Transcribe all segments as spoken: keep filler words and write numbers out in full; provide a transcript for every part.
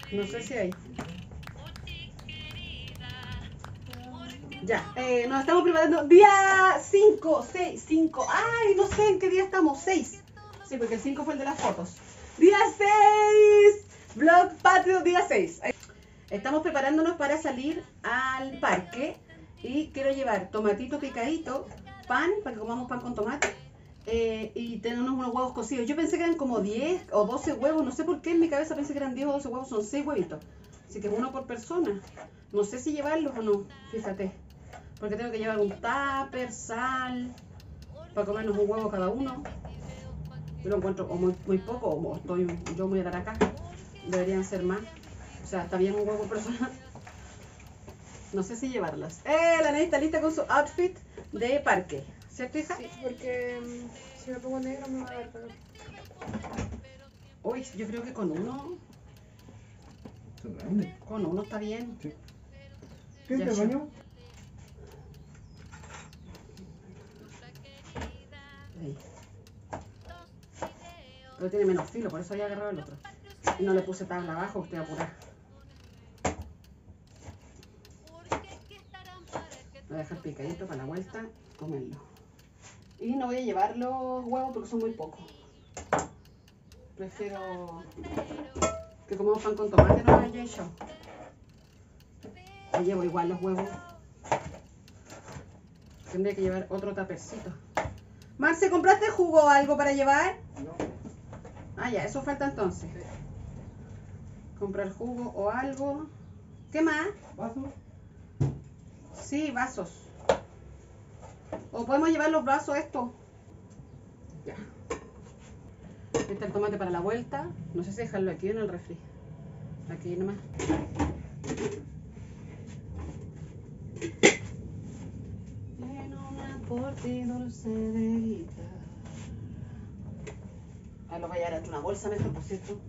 No sé si hay. Ya, eh, nos estamos preparando. Día cinco, seis, cinco. Ay, no sé en qué día estamos. seis. Sí, porque el cinco fue el de las fotos. Día seis. Vlog patrio, día seis. Estamos preparándonos para salir al parque. Y quiero llevar tomatito picadito, pan, para que comamos pan con tomate. Eh, y tenemos unos huevos cocidos. Yo pensé que eran como diez o doce huevos. No sé por qué en mi cabeza pensé que eran diez o doce huevos. Son seis huevitos. Así que uno por persona. No sé si llevarlos o no. Fíjate. Porque tengo que llevar un tupper, sal, para comernos un huevo cada uno. Yo lo encuentro o muy, muy poco, o estoy yo muy acá. Deberían ser más. O sea, está bien un huevo por persona. No sé si llevarlas. Eh, la Nelly está lista con su outfit de parque. ¿Cierto, hija? Sí, porque um, si me pongo negro me va a dar calor. Uy, yo creo que con uno. Son grandes. Con uno está bien. Sí. ¿Qué Ya, tamaño? Ahí. Pero tiene menos filo, por eso había agarrado el otro. Y no le puse tabla abajo, estoy apurada. Voy a dejar picadito para la vuelta, comerlo. Y no voy a llevar los huevos porque son muy pocos. Prefiero que comamos pan con tomate, no vaya yo. Me llevo igual los huevos. Tendría que llevar otro tapercito. Marce, ¿compraste jugo o algo para llevar? No. Ah, ya, eso falta entonces. Comprar jugo o algo. ¿Qué más? ¿Vaso? Sí, vasos. O podemos llevar los vasos estos. Ya. Este es el tomate para la vuelta. No sé si dejarlo aquí o en el refri. Aquí nomás. En una por ti dulce de guitarra. Ahí lo voy a llevar en una bolsa mejor, por cierto.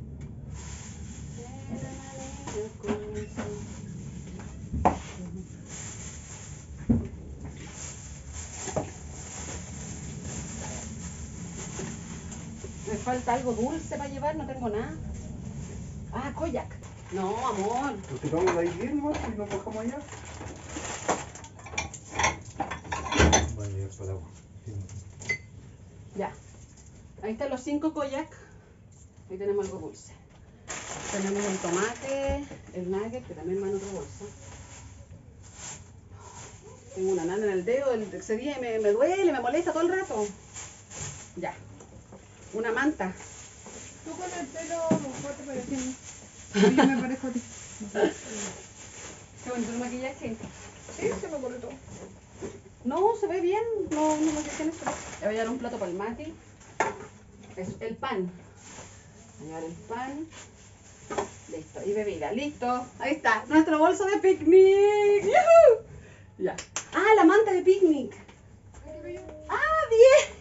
Me falta algo dulce para llevar, no tengo nada. Ah, koyak. No, amor. Pues que vamos a ir bien, ¿no? Si nos bajamos allá. Voy a llevar para el agua. Ya. Ahí están los cinco koyak. Ahí tenemos algo dulce. Tenemos el tomate, el nugget, que también va en otra bolsa. Tengo una nana en el dedo, el, ese día me, me duele, me molesta todo el rato. Ya. Una manta. Tú con el pelo mejor te pareces. Yo me parezco a ti. Qué bonito el maquillaje. Sí, se me ocurre todo. No, se ve bien. No, no me quedé en esto. Le voy a dar un plato para el mati. Es el pan. Voy a llevar el pan. Listo. Y bebida. Listo. Ahí está. Nuestro bolso de picnic. ¡Yuhu! Ya. Ah, la manta de picnic. Ah, bien.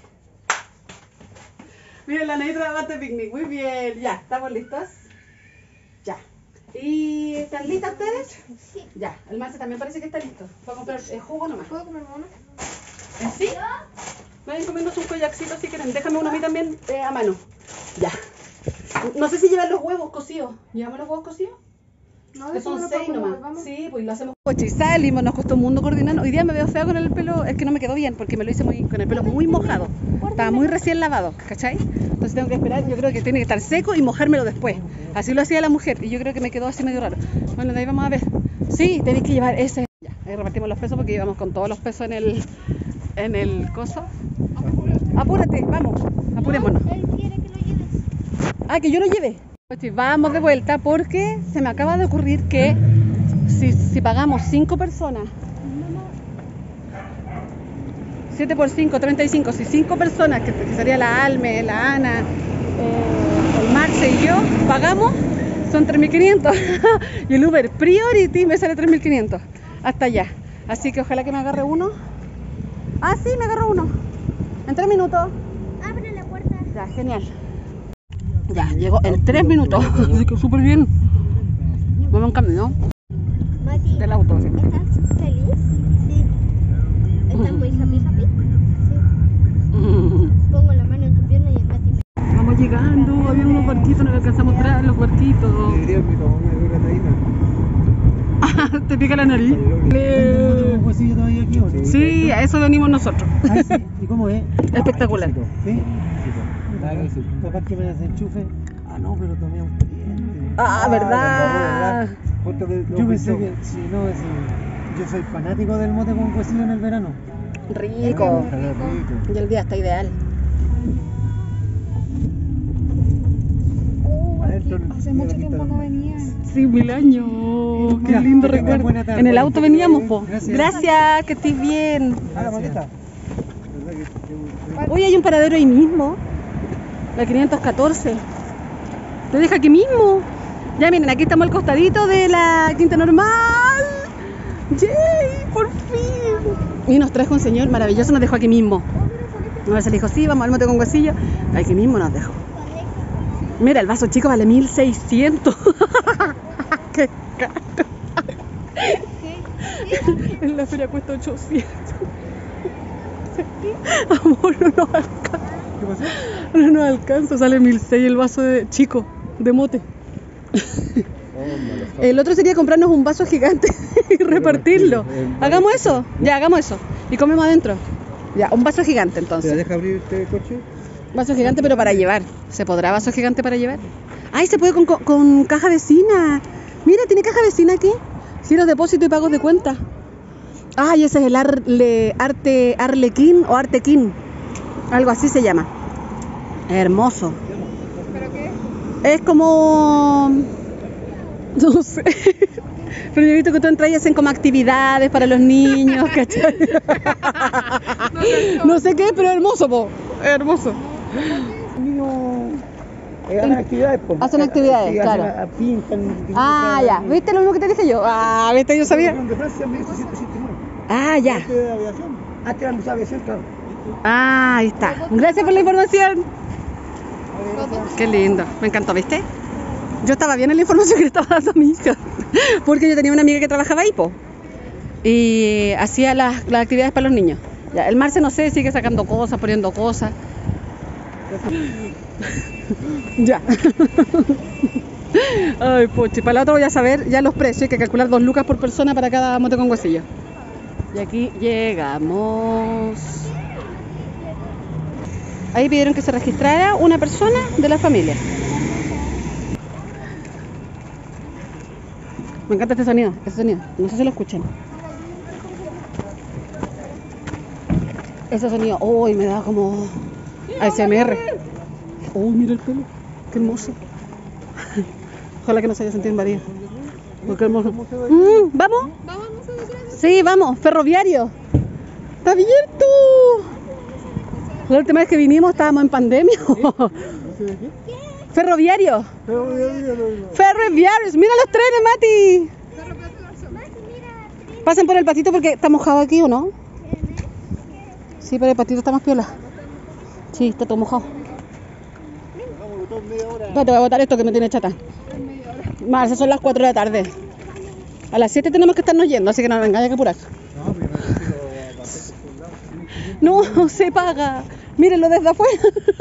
Miren la negra manta de picnic. Muy bien. Ya. ¿Estamos listos? Ya. ¿Y están listas ustedes? Sí. Ya. El Marce también parece que está listo. ¿Puedo comprar el jugo nomás? ¿Puedo comer mono? ¿Sí? Vayan comiendo sus koyaksitos si quieren. Déjame uno a mí también eh, a mano. Ya. No sé si llevan los huevos cocidos. ¿Llevamos los huevos cocidos? No, Que son seis nomás. Vamos. Sí, pues lo hacemos. Oye, salimos, nos costó un mundo coordinar. Hoy día me veo feo con el pelo, es que no me quedó bien porque me lo hice muy, con el pelo muy mojado. Estaba muy recién lavado, ¿cachai? Entonces tengo que esperar, yo creo que tiene que estar seco y mojármelo después. Así lo hacía la mujer y yo creo que me quedó así medio raro. Bueno, de ahí vamos a ver. Sí, tenéis que llevar ese. Ya, ahí repartimos los pesos porque llevamos con todos los pesos en el, en el coso. Apúrate, vamos, apurémonos. Él quiere que lo lleves. Ah, que yo lo lleve. Vamos de vuelta porque se me acaba de ocurrir que si, si pagamos cinco personas, siete por cinco, treinta y cinco, si cinco personas, que, que sería la Alme, la Ana, eh, el Marce y yo, pagamos, son tres mil quinientos. Y el Uber Priority me sale tres mil quinientos hasta allá. Así que ojalá que me agarre uno. Ah, sí, me agarro uno. En tres minutos. Abre la puerta. Ya, genial. Ya, llegó en tres minutos. Así que súper bien. Vamos en camino Mati, del auto. ¿Sí? ¿estás feliz? Sí. ¿Estás muy happy happy? Sí. Mm. Pongo la mano en tu pierna y el Mati me... Vamos llegando. Había unos barquitos, no le alcanzamos a mostrar los barquitos. Diría mi mamá me duele la taína. ¿Te pica la nariz? Le- ¿Un huesillo todavía aquí o no? Sí, a eso venimos nosotros. Ah, sí. ¿Y cómo es? Espectacular. ¿Sí? Papá que me desenchufe. Ah, no, pero tomé un cliente. Ah, ¿verdad? Justo que lo Yo pensé justo- que, sí, no, es, yo soy fanático del mote con huesillo en el verano. Rico. Ojalá rico. Y el día está ideal. Oh, Adentro, aquí hace mira, mucho aquí tiempo está. no venía. Sí, mil años. Qué Ya, lindo que tengas recuerdo. buena tarde. En el auto veníamos, po. Gracias. Gracias, que estés bien. Ah, la maleta. ¿Verdad que- que- Hoy hay un paradero ahí mismo. La quinientos catorce. Te deja aquí mismo. Ya miren, aquí estamos al costadito de la Quinta Normal. ¡Yay! ¡Por fin! Y nos trajo un señor maravilloso, nos dejó aquí mismo. A ver, se le dijo, sí, vamos al mote con huesillo. Aquí mismo nos dejó. Mira, el vaso chico vale mil seiscientos. ¡Qué caro! En la feria cuesta ochocientos. Amor, no nos alcanza. ¿Qué pasó? No nos alcanza, sale mil seis el vaso de chico, de mote. El otro sería comprarnos un vaso gigante y repartirlo. ¿Hagamos eso? Ya, hagamos eso. Y comemos adentro. Ya, un vaso gigante ¿Te la entonces. deja abrir este coche? Vaso gigante pero para llevar. ¿Se podrá vaso gigante para llevar? ¡Ay, se puede con, con, con caja vecina! Mira, tiene caja vecina aquí. Giros, depósito y pagos de cuenta. Ay, ese es el Arle, arte Arlequín o Artequín. Algo así se llama. Hermoso. ¿Pero qué? Es como... No sé. Pero yo he visto que tú entras y hacen como actividades para los niños, ¿cachai? No sé qué, pero hermoso, po. Hermoso. Niños eh, hacen actividades, po. Hacen actividades, Sí, claro. hacen, a- pintan. Ah, ya. ¿Viste lo mismo que te dije yo? Ah, ¿viste? Yo sabía. De Francia, mil setecientos ochenta y nueve. Ah, ya. Este de aviación. Antes era mucha aviación, claro. Ah, ahí está. Gracias por la información. Qué lindo. Me encantó, ¿viste? Yo estaba bien en la información que le estaba dando a mi hija. Porque yo tenía una amiga que trabajaba ahí, po. Y hacía las, las actividades para los niños. Ya, el Marce, no sé, sigue sacando cosas, poniendo cosas. Ya. Ay, pochi, para la otra voy a saber ya los precios. Hay que calcular dos lucas por persona para cada mote con huesillo. Y aquí llegamos. Ahí pidieron que se registrara una persona de la familia. Me encanta este sonido, este sonido. No sé si lo escuchan. Ese sonido, uy, me da como A S M R. Uy, mira el pelo, qué hermoso. Ojalá que no se haya sentido invadido. Oh, qué hermoso. Mm, ¿Vamos? Vamos, no sé de qué. Sí, vamos, ferroviario. Está abierto. La última vez que vinimos estábamos en pandemia. Ferroviario. Ferroviarios. Mira los trenes, Mati. Pasen por el patito porque está mojado aquí, ¿o no? Sí, pero el patito está más piola. Sí, está todo mojado. No, te voy a botar esto que me tiene chata. Marce, son las cuatro de la tarde. A las siete tenemos que estarnos yendo, así que no nos engañes que apurar. No, se paga. Mírenlo desde afuera.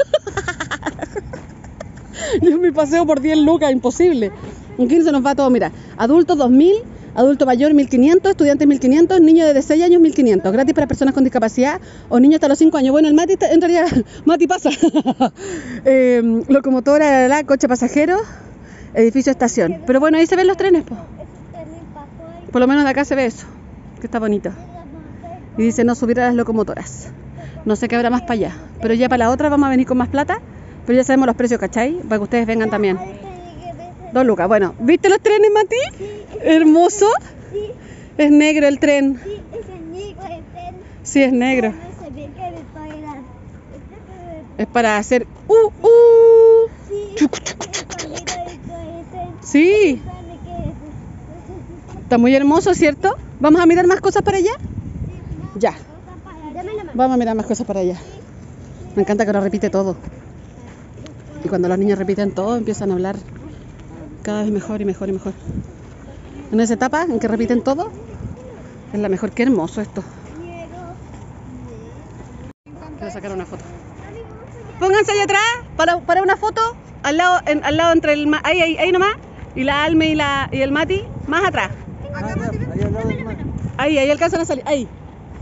Yo me paseo por diez lucas, imposible. En quince nos va todo, mira. Adultos dos mil, adulto mayor mil quinientos, estudiantes mil quinientos, niños de seis años mil quinientos. Gratis para personas con discapacidad o niños hasta los cinco años. Bueno, el Mati está- en realidad, Mati pasa. eh, locomotora, la, la, la, coche pasajero, edificio estación. Pero bueno, ahí se ven los trenes, po. Por lo menos de acá se ve eso, que está bonito. Y dice no subir a las locomotoras. No sé qué habrá más para allá. Pero ya para la otra vamos a venir con más plata. Pero ya sabemos los precios, ¿cachai? Para que ustedes vengan también. Dos lucas. Bueno, ¿viste los trenes, Mati? Hermoso. Sí, Es negro el tren. sí, es el negro el tren. Sí, es negro. No se ve que me bailan. Es para hacer... Uh, uh. Sí, es el tren. Sí. Sabe que es- Está muy hermoso, ¿cierto? ¿Vamos a mirar más cosas para allá? Ya. Dame la mano. Vamos a mirar más cosas para allá. Me encanta que ahora repite todo. Y cuando los niños repiten todo, empiezan a hablar cada vez mejor y mejor y mejor. En esa etapa en que repiten todo, es la mejor. Qué hermoso esto. Quiero sacar una foto. pónganse ahí atrás para, para una foto, al lado, en, al lado entre el... Ma- Ahí, ahí, ahí nomás, y la Alme y, la, y el Mati, más atrás. Ah, ya, ahí al lado del mar. Ahí, ahí alcanzan a salir, ahí.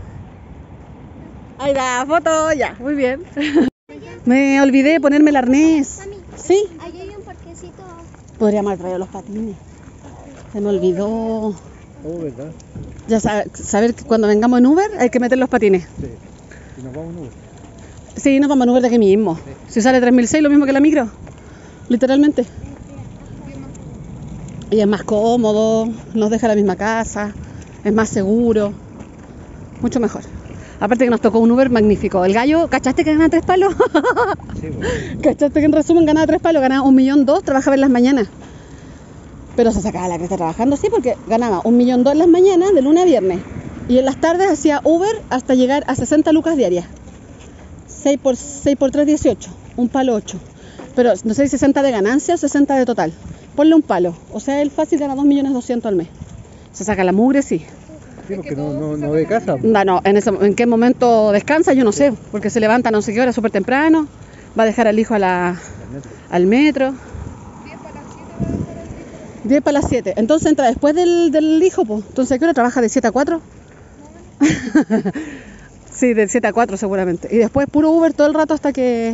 Ahí la foto, ya, muy bien. Me olvidé de ponerme el arnés. Sí, Ahí hay un parquecito. podríamos haber traído los patines. Se me olvidó. Oh, ¿verdad? Ya sabe, saber que cuando vengamos en Uber hay que meter los patines. Sí. Y nos vamos en Uber. Sí, nos vamos en Uber de aquí mismo. Si sale tres mil seis, lo mismo que la micro. Literalmente. Y es más cómodo, nos deja la misma casa, es más seguro. Mucho mejor. Aparte que nos tocó un Uber magnífico. El gallo, ¿cachaste que ganaba tres palos? Sí, bueno. ¿Cachaste que en resumen ganaba tres palos? Ganaba un millón dos, trabajaba en las mañanas. Pero se sacaba la cresta trabajando, sí, porque ganaba un millón dos en las mañanas, de lunes a viernes. Y en las tardes hacía Uber hasta llegar a sesenta lucas diarias. seis por, seis por tres, dieciocho. Un palo ocho. Pero no sé si sesenta de ganancia o sesenta de total. Ponle un palo. O sea, él fácil gana dos millones doscientos al mes. Se saca la mugre, sí. Sí, porque no, no, no de casa. No, no, en, ese, en qué momento descansa, yo no sé. Porque se levanta no sé qué hora, súper temprano. Va a dejar al hijo a la, al metro. diez para las siete. Entonces entra después del, del hijo, pues. Entonces, ¿a qué hora trabaja? ¿De siete a cuatro? Sí, de siete a cuatro seguramente. Y después puro Uber todo el rato hasta que...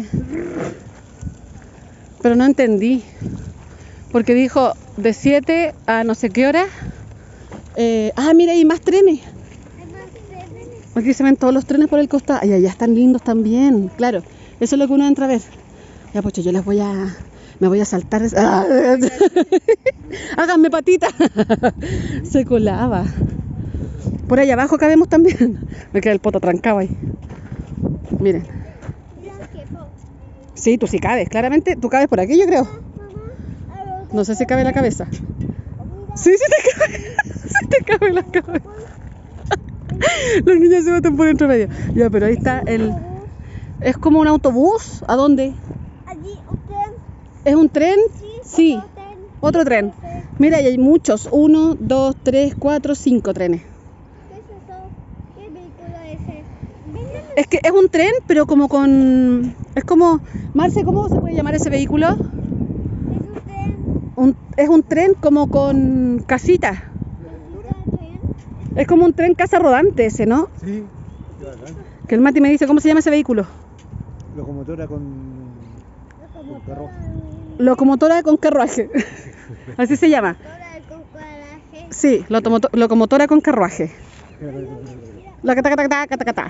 Pero no entendí. Porque dijo de siete a no sé qué hora. Eh... Ah, mira, hay más trenes. Aquí se ven todos los trenes por el costado. Ay, allá están lindos también. Claro, eso es lo que uno entra a ver. Ya, pues yo les voy a... Me voy a saltar. ¡Ah! Háganme patita. Se colaba. Por ahí abajo cabemos también. Me queda el poto trancado ahí. Miren. Sí, tú sí cabes. Claramente tú cabes por aquí, yo creo. No sé si cabe la cabeza. Sí, sí te cabe. Sí te cabe la cabeza. Los niños se meten por entre medio. Ya, pero ahí está el... Es como un autobús. ¿A dónde? Allí usted. ¿Es un tren? Sí. Otro tren. Mira, y hay muchos. Uno, dos, tres, cuatro, cinco trenes. ¿Qué es eso? ¿Qué vehículo es ese? Véndeme. Es que es un tren, pero como con... Es como... Marce, ¿cómo se puede llamar ese vehículo? ¿Es usted? Un... Es un tren como con casita. ¿Necesita tren? Es como un tren casa rodante ese, ¿no? Sí. Qué bacán. Que el Mati me dice, ¿cómo se llama ese vehículo? Locomotora con... con carro. Locomotora con carruaje. Así se llama. Motora con coraje. Sí, locomoto- locomotora con carruaje. La cata cata cata cata cata.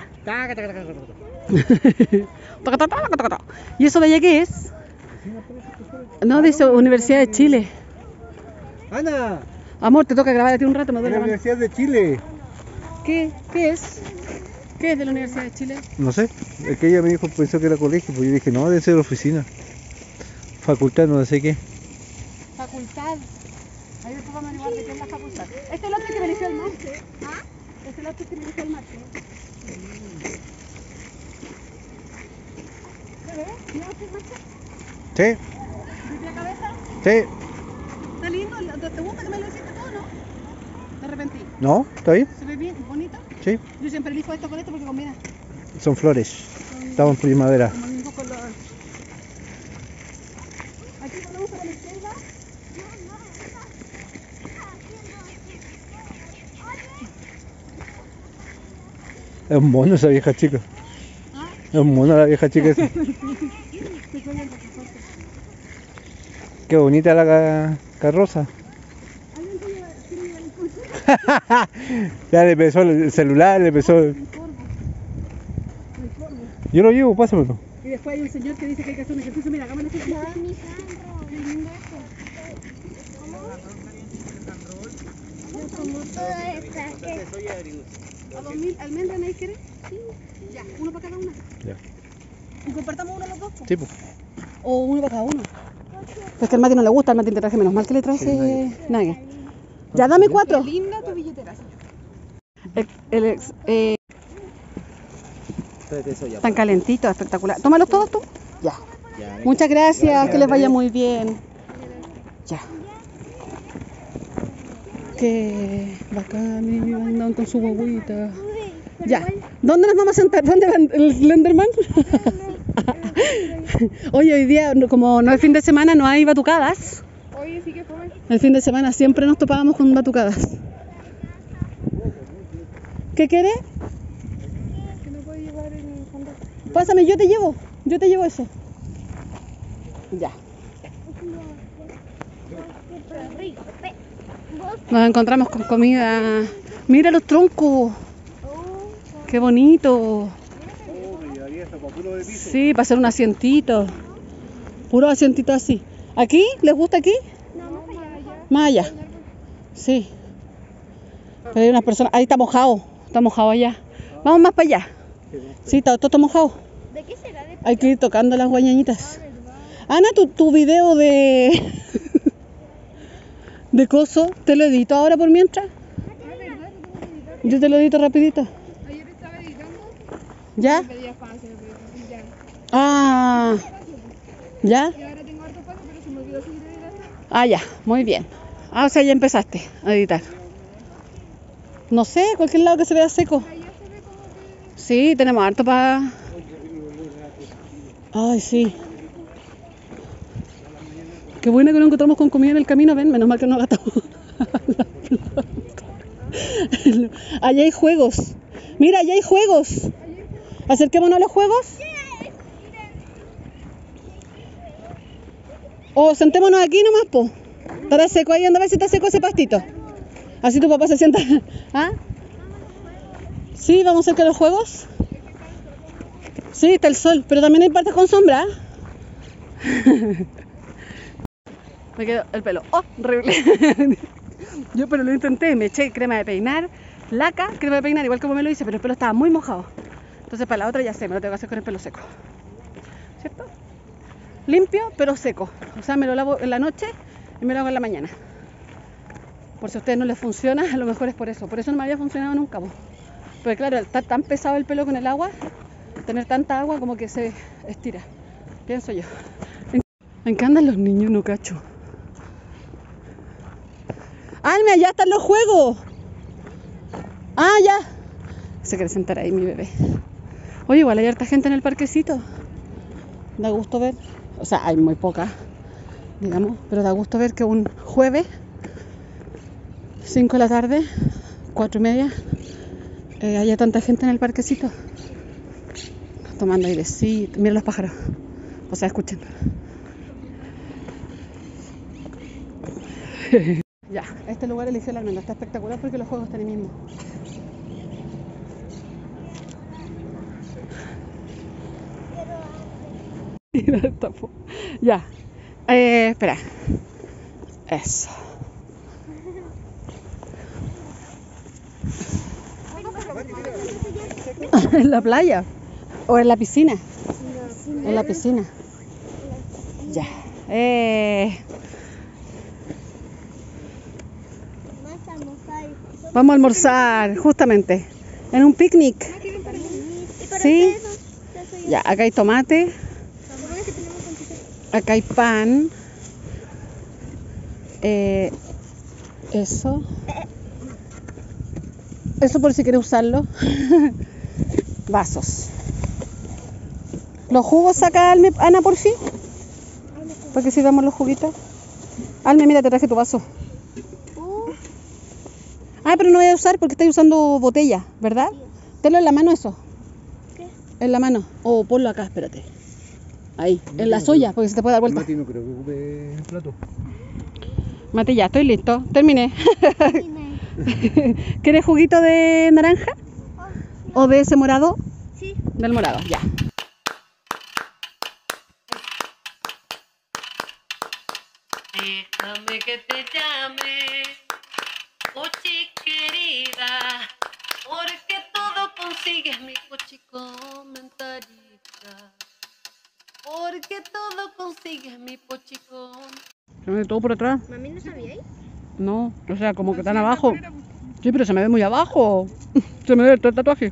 Taca, taca, taca, taca, taca. ¿Y eso de allá qué es? No, dice Universidad de Chile. ¡Ana! Amor, te toca grabar a ti un rato, me De duele la la mano. Universidad de Chile. ¿Qué? ¿Qué es? ¿Qué es de la Universidad de Chile? No sé, es que ella me dijo, pensó que era colegio, pues yo dije, no, debe ser oficina. Facultad, no sé qué. Facultad. Ahí después vamos a averiguar de qué es la facultad. Este es el otro que me eligió el martes. ¿Ah? Este es el otro que me eligió el martes. ¿Se ve? ¿No es el martes? Sí, ¿De la cabeza? sí. Está lindo. ¿Te gusta que me lo hiciste todo, no? De repente. ¿No? ¿Está bien? ¿Se ve bien? ¿Bonito? Sí. Yo siempre elijo esto con esto porque combina. Son flores. Estamos en primavera. Como el mismo color. Aquí ponemos para la izquierda. Es un mono esa vieja chica. Es un mono la vieja chica esa. Qué bonita la ca- carroza. Ya le pesó el celular, le pesó. Yo lo llevo, pásamelo. Y después hay un señor que dice que hay que hacer un ejercicio. Mira, hagamos un ejercicio. Mi carro. Qué lindo eso. Como toda esta que ¿A dos mil almendras nadie quiere? Sí. Ya, uno para cada una. Ya. ¿Y compartamos uno los dos? Sí, pues. O uno para cada uno. Es que al Mati no le gusta, al Mati te traje menos mal que le traje Sí, nugget. Ya, dame cuatro. Linda tu billetera, señor. El, el ex- eh, Están calentitos, espectacular. Tómalos todos tú. Ya. Muchas gracias, que les vaya muy bien. Ya. Qué bacán, y andan con su guaguita. Ya. ¿Dónde nos vamos a sentar? ¿Dónde va el Slenderman? Oye, hoy día, no- como no es fin de semana, no hay batucadas. Oye, sí que fue. El fin de semana siempre nos topábamos con batucadas. ¿Qué quieres? Que no puede llevar el fondo. Pásame, yo te llevo. Yo te llevo eso. Ya. Pero rico. Pe- vos- Nos encontramos con comida. Mira los troncos. Oh, Qué bonito. Uy, había esto para puro de piso. Sí, para hacer un asientito. Puro asientito así. ¿Aquí? ¿Les gusta aquí? no, más allá. Más allá. Sí. Pero hay unas personas. Ahí está mojado. Está mojado allá. Vamos más para allá. Sí, está, todo está mojado. ¿De qué será? ¿De Hay que ir tocando las guañañitas. Ana, tu, tu video de. de coso, ¿te lo edito ahora por mientras? Yo te lo edito rapidito. Ayer estaba editando. ¿Ya? Me pedía fácil, y ya. Ah. ¿Ya? Y ahora tengo harto paso, pero se me olvidó seguir editando. Ah, ya, muy bien. Ah, o sea, ya empezaste a editar. No sé, cualquier lado que se vea seco. Ayer se ve como que. Sí, tenemos harto para. Ay, sí. Qué bueno que nos encontramos con comida en el camino, ven, menos mal que no gastamos. Allá hay juegos. Mira, allá hay juegos. Acerquémonos a los juegos. O sentémonos aquí nomás, po. Estará seco ahí, anda a ver si está seco ese pastito. Así tu papá se sienta. ¿Ah? Sí, vamos cerca de los juegos. Sí, está el sol, pero también hay partes con sombra. Me quedó el pelo horrible. Yo pero lo intenté, me eché crema de peinar, laca, crema de peinar, igual como me lo hice, pero el pelo estaba muy mojado. Entonces para la otra ya sé, me lo tengo que hacer con el pelo seco. ¿Cierto? Limpio, pero seco. O sea, me lo lavo en la noche y me lo hago en la mañana. Por si a ustedes no les funciona, a lo mejor es por eso. Por eso no me había funcionado nunca, po. Porque claro, está tan pesado el pelo con el agua, tener tanta agua como que se estira. Pienso yo. ¿En, ¿en qué andan los niños? No cacho. ¡Alme, allá están los juegos! ¡Ah, ya! Se quiere sentar ahí mi bebé. Oye, igual hay harta gente en el parquecito. Da gusto ver. O sea, hay muy poca, digamos, pero da gusto ver que un jueves, cinco de la tarde, cuatro y media, eh, haya tanta gente en el parquecito. Tomando airecito. Mira los pájaros. O sea, escuchen. Ya, este lugar eligió la almendra. Está espectacular porque los juegos están ahí mismo. Mira esta fo- Ya. Eh, espera. Eso. ¿En la playa? ¿O en la piscina? En la piscina. Ya. Eh, Más almorzar. vamos a almorzar, justamente. En un picnic. ¿Y para Sí. ustedes? Eso ya. Ya, acá hay tomate. Lo bueno es que tenemos computador. Acá hay pan. Eh, eso. Eso por si quieres usarlo. Vasos. Los jugos saca Alme, Ana, por fin. Porque si damos los juguitos. Alme, mira, te traje tu vaso. Uh, Ah, pero no voy a usar porque estoy usando botella, ¿verdad? Tenlo en la mano eso. ¿Qué? En la mano. O ponlo acá, espérate. Ahí, en la soya, porque se te puede dar vuelta. Mati no creo que ocupe el plato. Mati, ya, estoy listo. Terminé. dime. ¿Quieres juguito de naranja? Oh, ¿O de ese morado? sí. Del morado, ya. Déjame que te llame, Pochi querida, porque todo consigues mi Pochi comentarita. Porque todo consigues mi Pochi con... Se me ve todo por atrás. Mami, ¿no sabíais? No, o sea, como que tan abajo. Sí, pero se me ve muy abajo. Se me ve todo el tatuaje.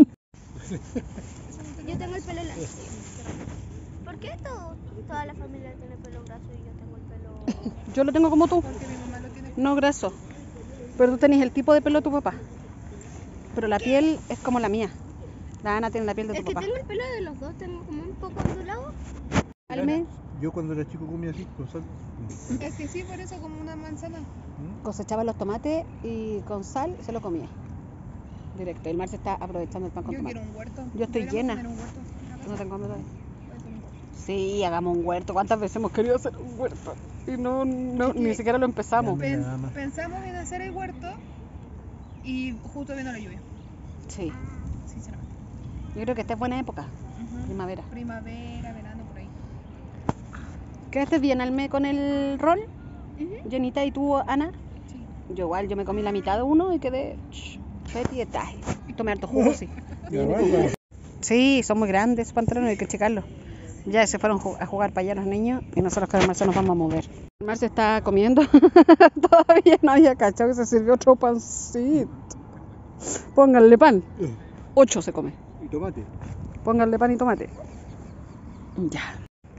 Yo tengo el pelo largo. ¿Por qué todo, toda la familia tiene pelo graso y yo tengo el pelo... Yo lo tengo como tú. Porque mi mamá lo tiene. No graso. Pero tú tenés el tipo de pelo de tu papá. Pero la piel es como la mía. La Ana tiene la piel de tu Es que papá. tengo el pelo de los dos, tengo como un poco ondulado. Alme, Yo cuando era chico comía así, con sal. Es que sí, por eso como una manzana. cosechaba los tomates y con sal se lo comía. Directo. El mar se está aprovechando el pan con Yo tomate. quiero un huerto. Yo estoy Deberíamos llena. tener un huerto en la No casa. tengo hambre todavía. Puede ser un poco. Sí, hagamos un huerto. ¿Cuántas veces hemos querido hacer un huerto? Y no, no ni siquiera lo empezamos. Dame. Pen- Nada más. pensamos en hacer el huerto y justo viendo la lluvia, Sí. sinceramente. Yo creo que esta es buena época. Ujú. Primavera. Primavera, verano, por ahí. ¿Quedaste bien, Alme, con el rol? Ujú. Jenita, ¿y tú, Ana? Sí. Yo igual, yo me comí la mitad de uno y quedé feti de taje. Tomé harto jugo, sí. Ya, vaya. Sí, son muy grandes esos pantalones, hay que checarlos. Ya se fueron ju- a jugar para allá los niños y nosotros con el Marcio nos vamos a mover. El Marcio está comiendo. Todavía no había cachado que se sirvió otro pancito. Pónganle pan. Ocho se come. Y tomate. Pónganle pan y tomate. Ya.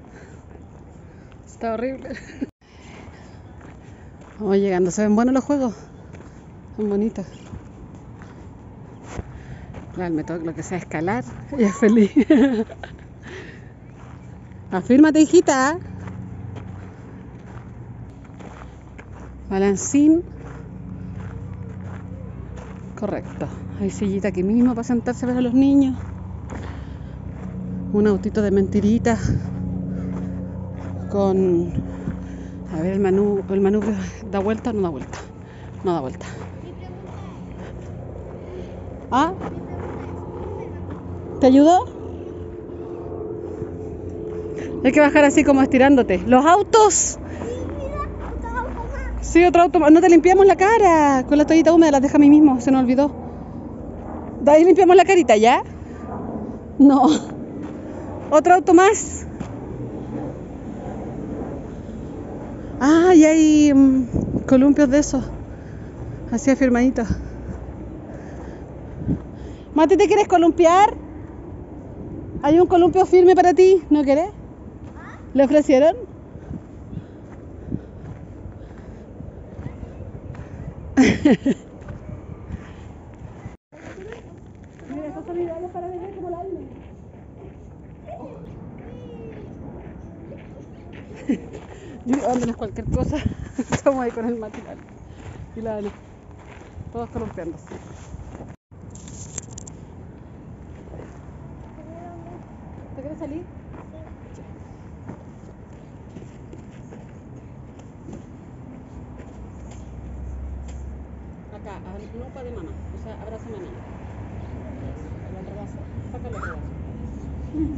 Está horrible. Vamos llegando. ¿Se ven buenos los juegos? Son bonitos. Claro, me toca lo que sea escalar. Ella es feliz. Afírmate, hijita. Balancín. Correcto. Hay sillita aquí mismo para sentarse a ver a los niños. Un autito de mentirita. Con... A ver, el manubrio, el manubrio da vuelta o no da vuelta. No da vuelta. ¿Ah? ¿Te ayudó? Hay que bajar así como estirándote. ¡Los autos! Sí, otro auto más. No te limpiamos la cara. Con la toallita húmeda las deja a mí mismo. Se nos olvidó. De ahí limpiamos la carita, ¿ya? No. Otro auto más. Ah, y hay um, columpios de esos. Así afirmaditos. Mati, ¿te quieres columpiar? Hay un columpio firme para ti. ¿No querés? ¿Le ofrecieron? Mira, estos son ideales para bebé como la Alme. Llevándoles cualquier cosa. Estamos ahí con el material. Y la Ale. Todos columpiándose. ¿Te quieres salir? Acá, a nuca de mamá. O sea, abraza a mamá. El otro brazo. Saca el otro brazo.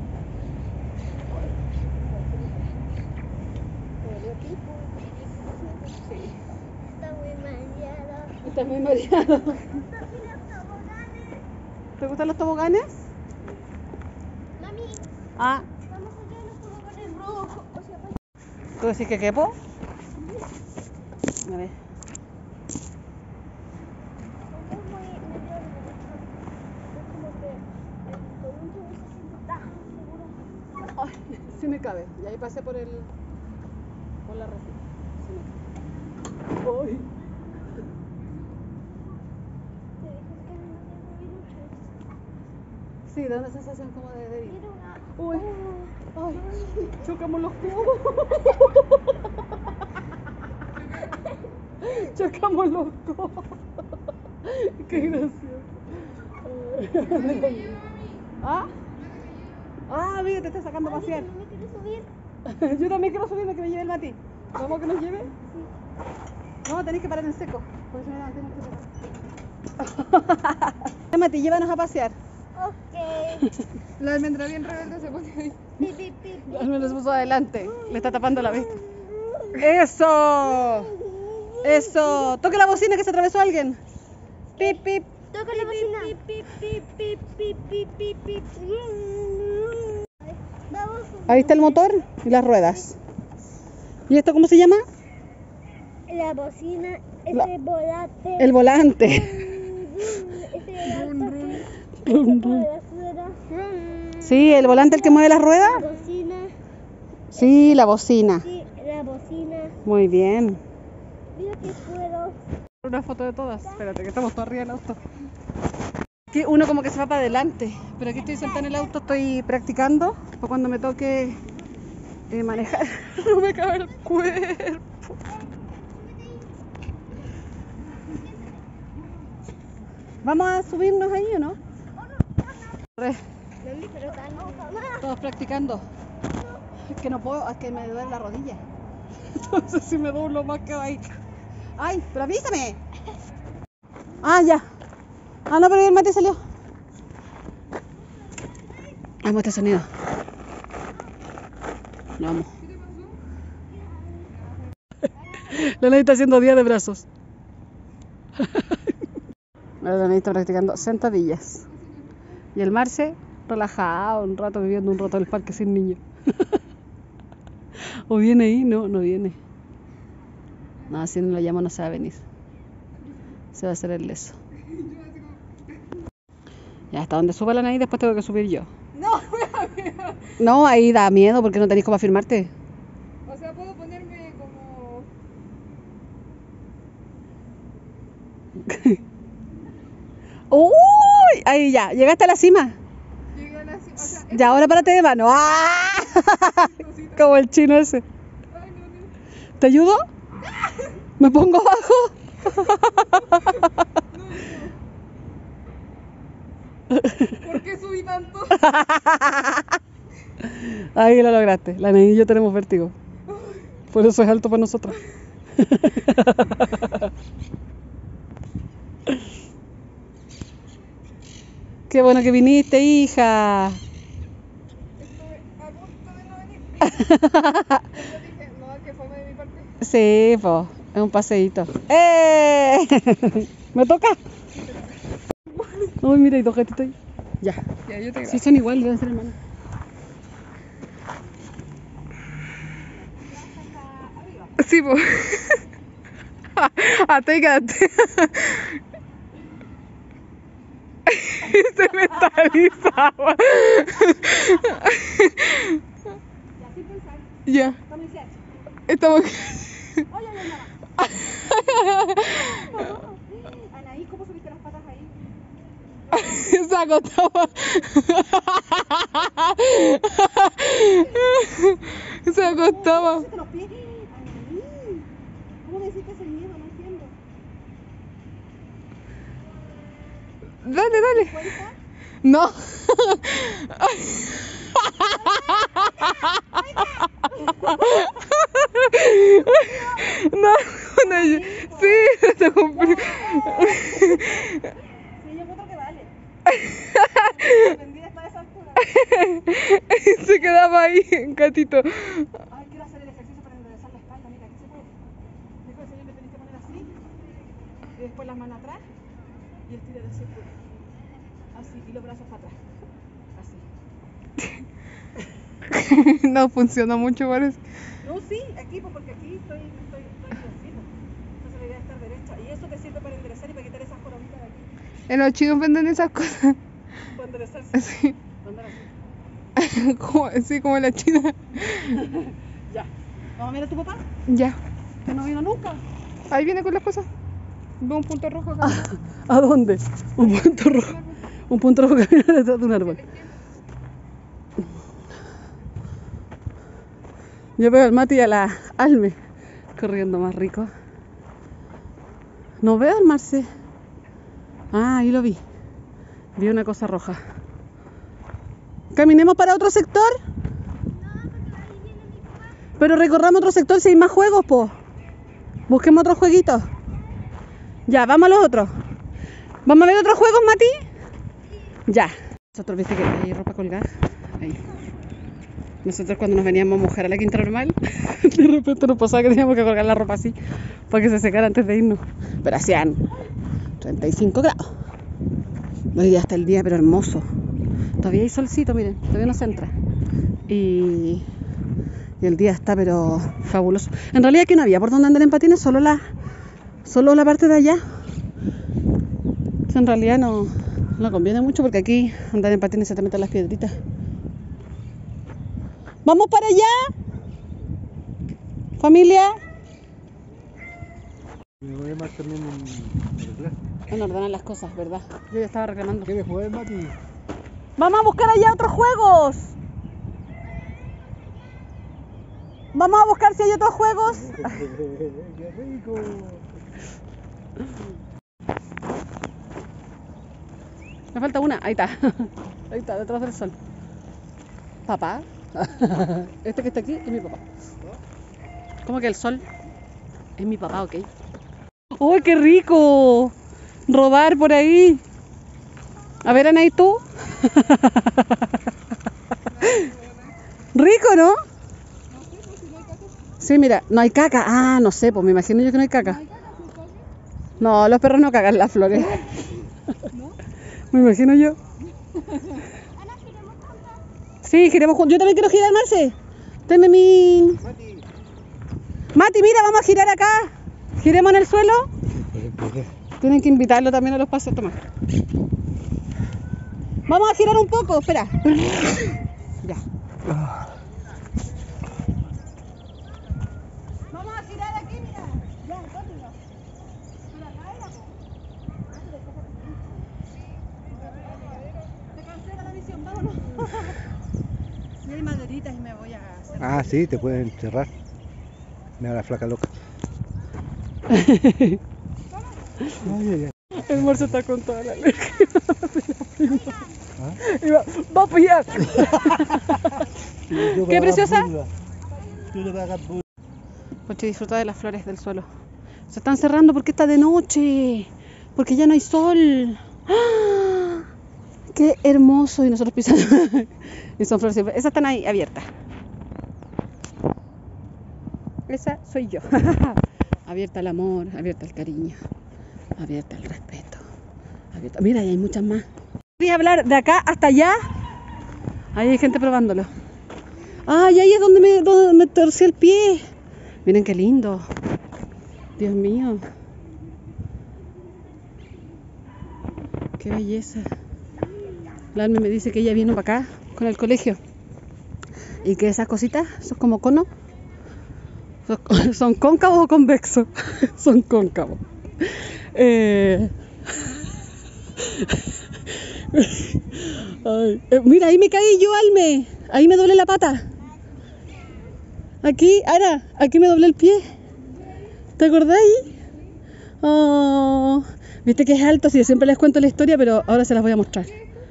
Está muy mareado. Estás muy mareado. Mira los toboganes. ¿Te gustan los toboganes? Mami, Ah, vamos allá en los toboganes rojos. O sea, pues, ¿tú decís que quepo? A ver. es muy medio derecho. Es como que el columpio no se siente tan seguro. Ay, sí me cabe. Y ahí pasé por el... por la resina. Sí me cabe. Ay. Te dije que no tiene viruchos. Sí, da una sensación como de débil. Mira una... Uy, Oh, ay, chocamos los codos. Chocamos los codos. Qué gracioso. ¿Ah? Ah, mira, te está sacando a Oye, pasear. ¿no me quieres subir? Yo también quiero subirme, que me lleve el Mati. ¿Cómo que nos lleve? No, tenéis que parar en seco. Porque si no, no tenemos que parar. Mati, llévanos a pasear. Ok. La almendra bien rebelde se pone ahí. Pi, pi, pi, pi. Él me los puso adelante. Le está tapando la vista. ¡Eso! ¡Eso! ¡Toque la bocina que se atravesó alguien! ¡Pip, pip! Toca la bocina. Pi, pi, pi, pi, pi, pi, pi. Vamos. Ahí está el motor y las ruedas. ¿Y esto cómo se llama? La bocina, La- ese volante. El volante. Ese auto que Rum, por rum. la rueda. Sí, el volante el que mueve las La ruedas. bocina, Sí, la bocina. sí, la bocina. Muy bien. Mira que puedo. Una foto de todas. Espérate, que estamos todos arriba del auto. Aquí uno como que se va para adelante. Pero aquí estoy sentada en el auto, estoy practicando. Para cuando me toque Y manejar no me cabe el cuerpo. Vamos a subirnos ahí, ¿o no? Re, Pero tan no, todos practicando. Es que no puedo, es que me duele la rodilla. Entonces si me doblo más que ahí. Ay, pero avísame. Ah, ya. Ah, no, pero el mate salió. Vamos a este sonido. Vamos. La Nani está haciendo día de brazos. La Nani está practicando sentadillas. Y el Marce, relajado, un rato viviendo un rato en el parque sin niños. ¿O viene ahí? No, no viene. No, si no lo llamo no se va a venir. Se va a hacer el leso. Ya, hasta donde suba la Nani después tengo que subir yo. No, me da miedo. No, ahí da miedo porque no tenéis cómo afirmarte. O sea, puedo ponerme como... ¡Uy! Ahí ya, llegaste a la cima. Llegué a la cima. O sea, Ya, ahora párate de mano. ¡Ah! Como el chino ese. ay, no, no. ¿Te ayudo? ¿Me pongo abajo? ¿Por qué subí tanto? Ahí lo lograste. La Nani y yo tenemos vértigo. Por eso es alto para nosotros. Qué bueno que viniste, hija. Estuve a punto de no venir. Yo dije, no, que fome de mi parte. Sí, pues, es un paseíto. ¡Eh! ¿Me toca? Uy, mira, hay dos gatitos ahí. Ya. Ya, yo te Sí, son igual, deben ser hermanos. Sí, pues. Hasta ahí quedaste. Se mentalizaba. Ya. Estamos. Anaí, ¿cómo subiste las patas ahí? Se acostaba. Se acostaba. ¿Cómo los pies? Anaí, ¿cómo me hiciste ese miedo? No entiendo. Dale, dale. ¿Cuenta? No. No, no, yo- sí, te cumplí. Sí, yo encuentro que vale. Aprendí hasta esa altura. Se quedaba ahí, un gatito. Ay, quiero hacer el ejercicio para enderezar la espalda. Mira, aquí se puede. Dijo el señor que tenés que poner así. Y después las manos atrás. Y estirar así. Así. Y los brazos para atrás. Así. No funcionó mucho, parece. No, sí, aquí, pues porque aquí estoy, estoy, estoy flojito. Entonces la idea es estar derecha. Y eso te sirve para enderezar y para quitar esas jorobitas de aquí. En los chinos venden esas cosas. Para enderezarse. Sí, Para andar así. como, sí, como la china. Ya. ¿Vamos a mirar a tu papá? Ya. Que no vino nunca. Ahí viene con las cosas. Veo un punto rojo acá. ¿A dónde? Un punto rojo. Un punto rojo que viene detrás de un árbol. Yo veo al Mati y a la Alme corriendo más rico. No veo al Marce. Ah, ahí lo vi. Vi una cosa roja. ¿Caminemos para otro sector? Pero recorramos otro sector si hay más juegos, po. Busquemos otros jueguitos. Ya, vamos a los otros. ¿Vamos a ver otros juegos, Mati? Ya. Nosotros, viste que hay ropa colgada. Ahí. Nosotros cuando nos veníamos a mojar a la quinta normal, de repente nos pasaba que teníamos que colgar la ropa así para que se secara antes de irnos. Pero hacían treinta y cinco grados. Hoy día está el día, pero hermoso. Todavía hay solcito, miren, todavía no se entra. Y, y el día está, pero fabuloso. En realidad aquí no había por dónde andar en patines, solo la, solo la parte de allá. En realidad no, no conviene mucho porque aquí andar en patines se te meten las piedritas. ¿Vamos para allá? ¿Familia? Me voy a más también en arreglar. Bueno, ordenan las cosas, ¿verdad? Yo ya estaba reclamando. ¿Quieres jugar, Mati? ¡Vamos a buscar allá otros juegos! vamos a buscar si hay otros juegos. ¡Qué rico! Me falta una, ahí está. Ahí está, detrás del sol. Papá. Este que está aquí es mi papá. ¿Cómo que el sol? Es mi papá, ok. ¡Uy, qué rico! Rodar por ahí. A ver, Anaí, tú. Rico, ¿no? Sí, mira, no hay caca. Ah, no sé, pues me imagino yo que no hay caca. No, los perros no cagan las flores. Me imagino yo. Sí, giremos juntos. Yo también quiero girar, Marce. Tenme mi... Mati. Mati, mira, vamos a girar acá. Giremos en el suelo. Tienen que invitarlo también a los paseos, toma. Vamos a girar un poco, espera. Ya. Vamos a girar aquí, mira. Ya, rápido. Por acá era, po. Te cancela la visión, vámonos. Si hay maderitas y me voy a hacer. Ah, sí, te pueden encerrar. Mira la flaca loca. Ay, ay, ay. El Marce está con toda la alergia. ¿Ah? Y va, va a pillar. Sí, yo ¿Qué me preciosa? hago burla. Yo te voy a hacer burla. Pochi, disfruta de las flores del suelo. Se están cerrando porque está de noche. Porque ya no hay sol. ¡Ah! ¡Qué hermoso! Y nosotros pisando. Y son flores. Esas están ahí abiertas. Esa soy yo. Abierta al amor, abierta al cariño, abierta al respeto. Abierta... Mira, ahí hay muchas más. Quería hablar de acá hasta allá. Ahí hay gente probándolo. Ay, ahí es donde me, donde me torcí el pie. Miren qué lindo. Dios mío. Qué belleza. La Alme me dice que ella vino para acá con el colegio. Y que esas cositas son como conos. Son, son cóncavos o convexos. Son cóncavos. Eh... Ay, eh, mira, ahí me caí yo, Alme. Ahí me doblé la pata. Aquí, ahora, aquí me doblé el pie. ¿Te acordáis? Oh, viste que es alto, sí, siempre les cuento la historia, pero ahora se las voy a mostrar.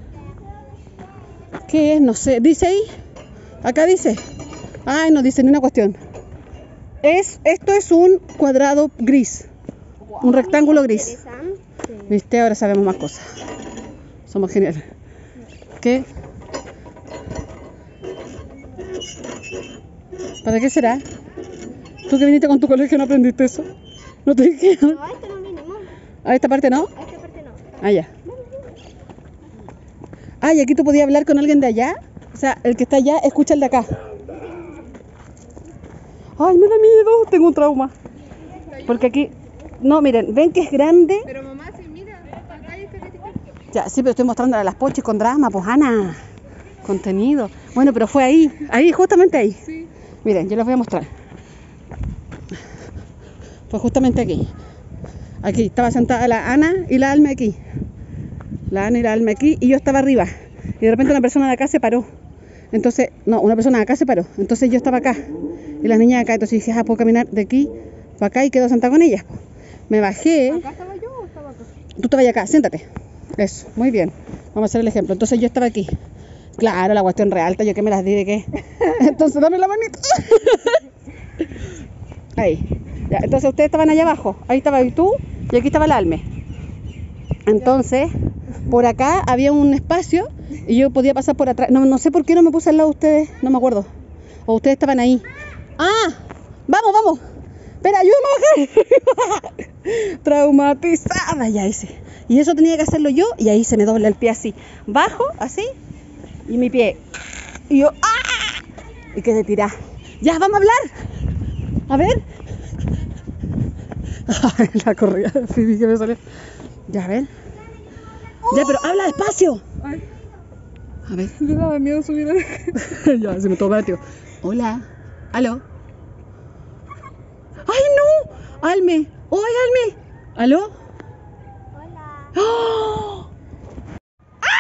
¿Qué es? No sé. ¿Dice ahí? Acá dice. Ay, no dice ni una cuestión. Es, esto es un cuadrado gris. Un rectángulo gris. ¿Viste? Ahora sabemos más cosas. Somos geniales. ¿Qué? ¿Para qué será? ¿Tú que viniste con tu colegio no aprendiste eso? ¿No te dijeron? No, a este no vinimos. ¿A esta parte no? A esta parte no. Ah, ya. Ah, y aquí tú podías hablar con alguien de allá. O sea, el que está allá escucha el de acá. Ay, me da miedo, tengo un trauma. Porque aquí, no, miren, ven que es grande. Pero mamá, sí, mira, acá hay este gatito. Ya, sí, pero estoy mostrándole a las pochis con drama, pues Ana. Contenido. Bueno, pero fue ahí, ahí, justamente ahí. Sí. Miren, yo les voy a mostrar. Fue justamente aquí. Aquí, estaba sentada la Ana y la Alme aquí. La Ana y la Alme aquí, y yo estaba arriba. Y de repente una persona de acá se paró. Entonces, no, una persona de acá se paró. Entonces yo estaba acá. Y las niñas acá. Entonces dije, ah, puedo caminar de aquí para acá y quedo sentada con ellas. Me bajé. ¿Acá estaba yo o estaba acá? Tú estabas acá, siéntate. Eso, muy bien. Vamos a hacer el ejemplo. Entonces yo estaba aquí. Claro, la cuestión realta, yo que me las di de qué. Entonces dame la manita. Ahí. Ya, entonces ustedes estaban allá abajo. Ahí estaba tú y aquí estaba el Alme. Entonces, por acá había un espacio y yo podía pasar por atrás. No, no sé por qué no me puse al lado de ustedes, no me acuerdo. O ustedes estaban ahí. ¡Ah! ¡Vamos, vamos! Espera, ayúdame a bajar. Traumatizada, ya hice. Y eso tenía que hacerlo yo y ahí se me dobla el pie así. Bajo, así, y mi pie. Y yo, ¡ah! Y quedé tirada. Ya, vamos a hablar. A ver. Ay, la corrida de Phoebe que me salió. Ya, a ver. Ya, pero habla despacio. Ay, A ver. me daba miedo subir a... Ya, se me toma, tío. Hola. ¿Aló? ¡Ay, no! Alme. ¡Ay, Alme! ¿Aló? Hola. ¡Oh!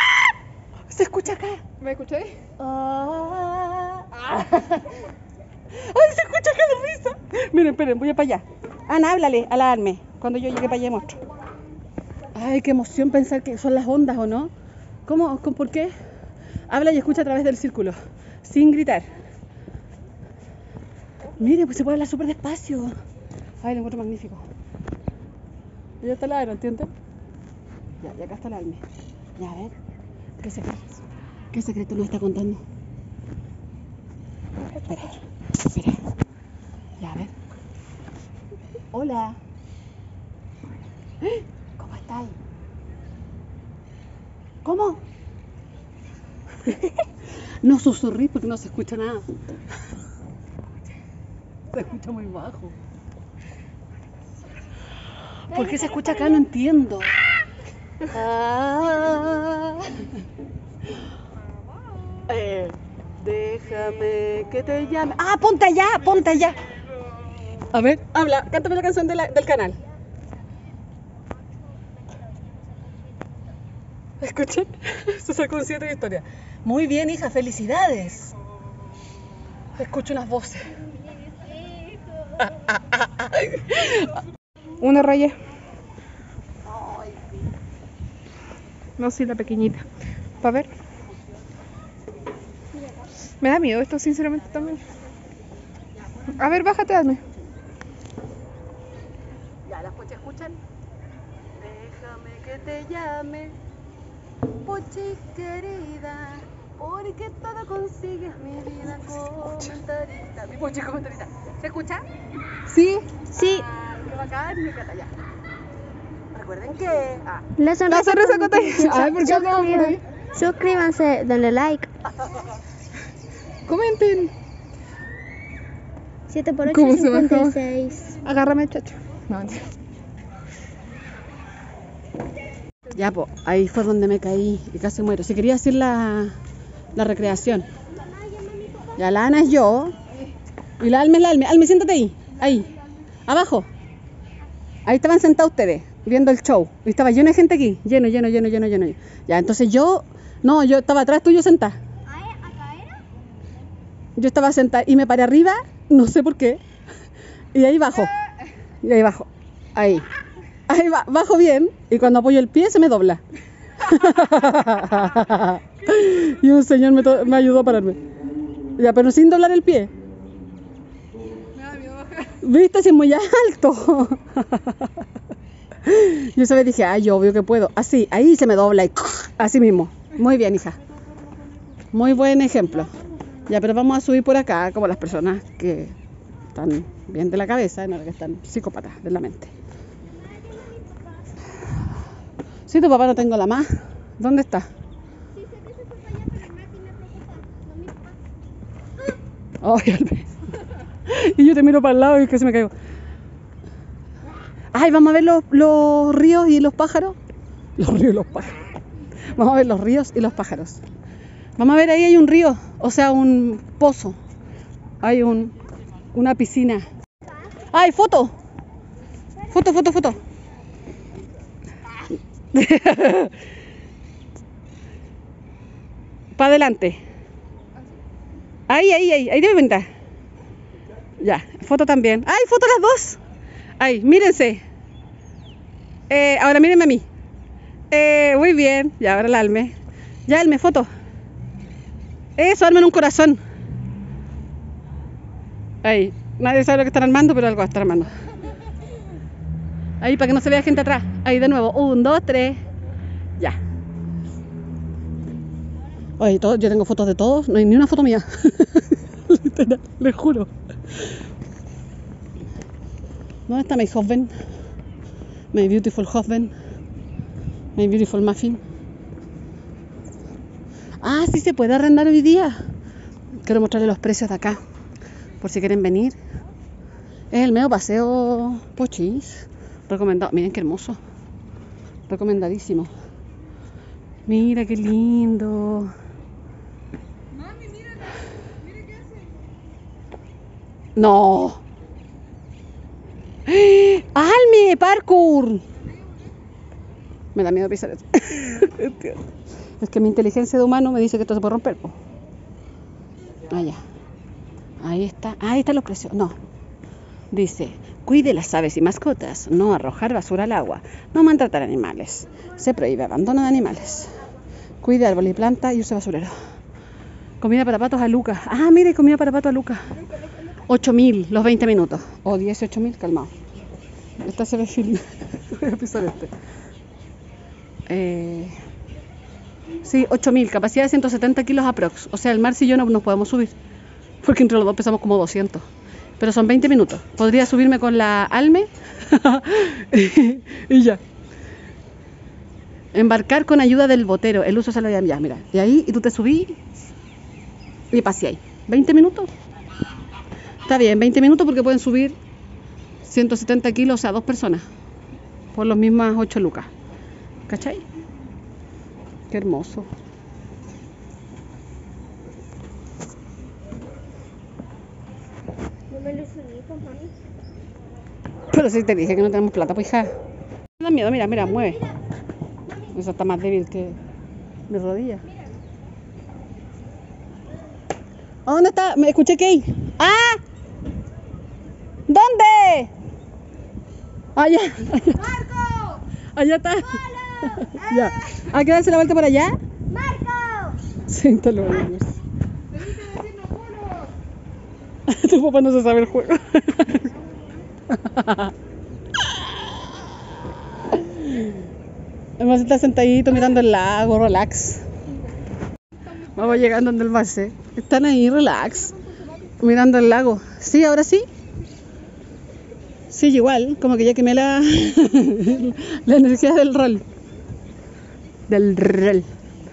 ¡Ah! Se escucha acá. ¿Me escucháis? Oh. ¡Ay, se escucha que de risa! Miren, esperen, voy para allá. Ana, háblale a la Alme. Cuando yo llegue para allá muestro. Ay, qué emoción pensar que son las ondas, ¿o no? ¿Cómo? ¿Cómo? ¿Por qué? Habla y escucha a través del círculo, sin gritar. Miren, pues se puede hablar súper despacio. Ay, lo encuentro magnífico. Ya está el aero, ¿entiendes? Ya, y acá está el Alme. Ya, a ver. ¿Qué secreto? ¿Qué secreto nos está contando? Espera, espera. Ya, a ver. Hola. ¿Cómo estáis? ¿Cómo? No susurrí porque no se escucha nada. Se escucha muy bajo. ¿Por qué se escucha acá? No entiendo. Ah. Eh, déjame que te llame. Ah, ponte allá, ponte allá. A ver, habla, cántame la canción de la- del canal. ¿Escuchan? Se sacó un siete de historia. Muy bien, hija, felicidades. Escucho unas voces. Ah, ah, ah, ah. Una raya. No, sí, la pequeñita. Para ver. Me da miedo esto, sinceramente, también. A ver, bájate, dame. Ya, las pochas escuchan. Déjame que te llame, pochi querida, porque todo consigues mi vida comentarista. Mi pochi comentarista. ¿Se escucha? Sí. Sí, Ay, qué bacán, me encanta ya. Recuerden que... Ah, la sonrisa, La sonrisa con- contagia. Ay, ¿por qué hablamos por ahí? Suscríbanse, denle like. Comenten. siete por ocho, ¿Cómo se cincuenta y bajó? seis. Agárrame, chacho. No, mentira. ya, pues, ahí fue donde me caí y casi muero. Si quería hacer la, la recreación. Ya, la Ana es yo. Y la Alme es la Alme. Alme, siéntate ahí. Ahí. Abajo. Ahí estaban sentados ustedes, viendo el show. Y estaba lleno de gente aquí. Lleno, lleno, lleno, lleno, lleno. Ya, entonces yo... No, yo estaba atrás tuyo sentada. Yo estaba sentada y me paré arriba, no sé por qué. Y ahí bajo. Y ahí bajo. Ahí. Ahí va, bajo bien. Y cuando apoyo el pie se me dobla. Y un señor me, to- me ayudó a pararme. Ya, pero sin doblar el pie. ¿Viste? Si es muy alto. Yo sabía, dije, ay, yo obvio que puedo. Así, ahí se me dobla y así mismo. Muy bien, hija. Muy buen ejemplo. Ya, pero vamos a subir por acá como las personas que están bien de la cabeza, no que están psicópatas de la mente. Sí, tu papá no tengo la más. ¿Dónde está? Ay, Albe. Y yo te miro para el lado y casi me caigo. Ay, vamos a ver los, los ríos y los pájaros. Los ríos y los pájaros. Vamos a ver los ríos y los pájaros. Vamos a ver, ahí hay un río, o sea, un pozo. Hay un, una piscina. ¡Ay, foto! Foto, foto, foto. Para adelante. Ahí, ahí, ahí, ahí debe venir. Ya, foto también. ¡Ay, foto las dos! Ahí, mírense. Eh, ahora mírenme a mí. Eh, muy bien. Ya, ahora el Alme. Ya, Alme, foto. Eso, armen un corazón. Ahí. Nadie sabe lo que están armando, pero algo están armando. Ahí, para que no se vea gente atrás. Ahí, de nuevo. Un, dos, tres. Ya. Oye, todo, yo tengo fotos de todos. No hay ni una foto mía. Literal, les juro. ¿Dónde está mi husband? My beautiful husband. My beautiful muffin. Ah, sí se puede arrendar hoy día. Quiero mostrarles los precios de acá, por si quieren venir. Es el medio paseo Pochis. Recomendado. Miren qué hermoso. Recomendadísimo. Mira qué lindo. Mami, mírala. Mira qué hace. No. ¡Alme! ¡Parkour! Me da miedo pisar eso. Es que mi inteligencia de humano me dice que esto se puede romper. Po. Ah, ya. Ahí está. Ah, ahí están los precios. No. Dice, cuide las aves y mascotas, no arrojar basura al agua, no maltratar animales. Se prohíbe abandono de animales. Cuide árbol y planta y use basurero. Comida para patos a Lucas. Ah, mire, comida para patos a Lucas. ocho mil los veinte minutos. O dieciocho mil, calmado. Esta se ve firme. Voy a pisar este. Eh, sí, ocho mil, capacidad de ciento setenta kilos aprox. O sea, el Marci y yo no nos podemos subir. Porque entre los dos pesamos como doscientos. Pero son veinte minutos. Podría subirme con la Alme y ya. Embarcar con ayuda del botero. El uso sale de ya, mira. Y ahí, y tú te subís y paseáis. ¿veinte minutos? Está bien, veinte minutos porque pueden subir ciento setenta kilos, o sea, dos personas. Por los mismas ocho lucas. ¿Cachai? Qué hermoso. No me lo subí, pues, mami. Pero si te dije que no tenemos plata, pues hija. Me da miedo, mira, mira, mueve. Esa está más débil que mi rodilla. ¿A dónde está? Me escuché que hay. ¡Ah! ¿Dónde? Allá. ¡Marco! Allá está. Ya. ¿A qué darse la vuelta por allá? ¡Marco! Sí, te lo digo. Tu papá no se sabe el juego. Además está sentadito mirando el lago, relax. Vamos llegando donde el base. Están ahí, relax. Mirando el lago. Sí, ahora sí. Sí, igual, como que ya quemé la, la energía del rol. Del rol.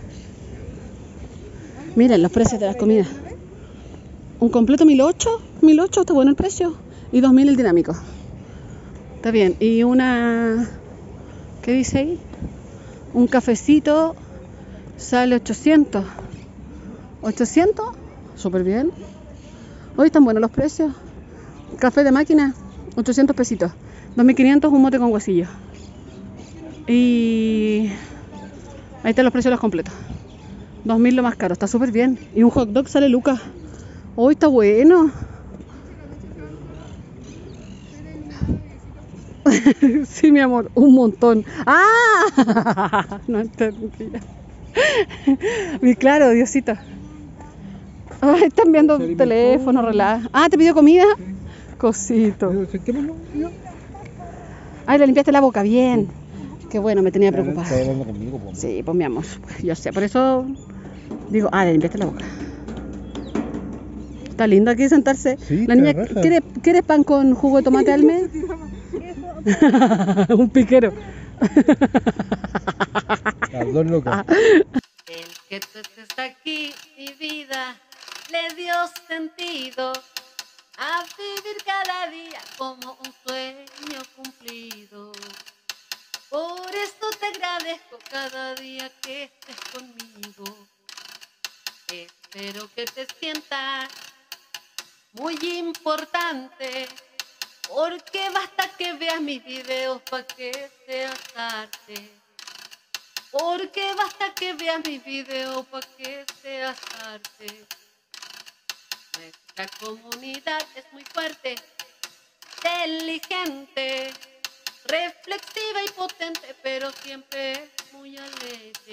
Miren los precios de las comidas. Un completo mil ocho, mil ocho, está bueno el precio. Y dos mil el dinámico. Está bien. Y una... ¿Qué dice ahí? Un cafecito sale ochocientos. ¿ochocientos? Súper bien. Hoy están buenos los precios. Café de máquina, ochocientos pesitos. dos mil quinientos un mote con huesillo. Y... ahí están los precios de los completos. dos mil lo más caro, está súper bien. Y un hot dog sale lucas. Hoy está bueno. Sí, mi amor, un montón. ¡Ah! No entendí. Y claro, Diosito. Ay, están viendo el teléfono, relaja. Ah, ¿te pidió comida? Cosito. Ay, le limpiaste la boca, bien. Qué bueno, me tenía preocupada. Está hablando conmigo, po. Sí, pues mi amor, yo sé, por eso digo, ah, le limpiaste la boca. Está lindo aquí sentarse. Sí, La está niña, raja. ¿quiere, ¿quieres pan con jugo de tomate, Alme? Un piquero. Las dos locas. El que tú estés aquí, mi vida, le dio sentido a vivir cada día como un sueño cumplido. Por esto te agradezco cada día que estés conmigo. Espero que te sientas muy importante, porque basta que veas mis videos para que seas arte. Porque basta que veas mis videos para que seas arte. Nuestra comunidad es muy fuerte, inteligente, reflexiva y potente, pero siempre muy alegre.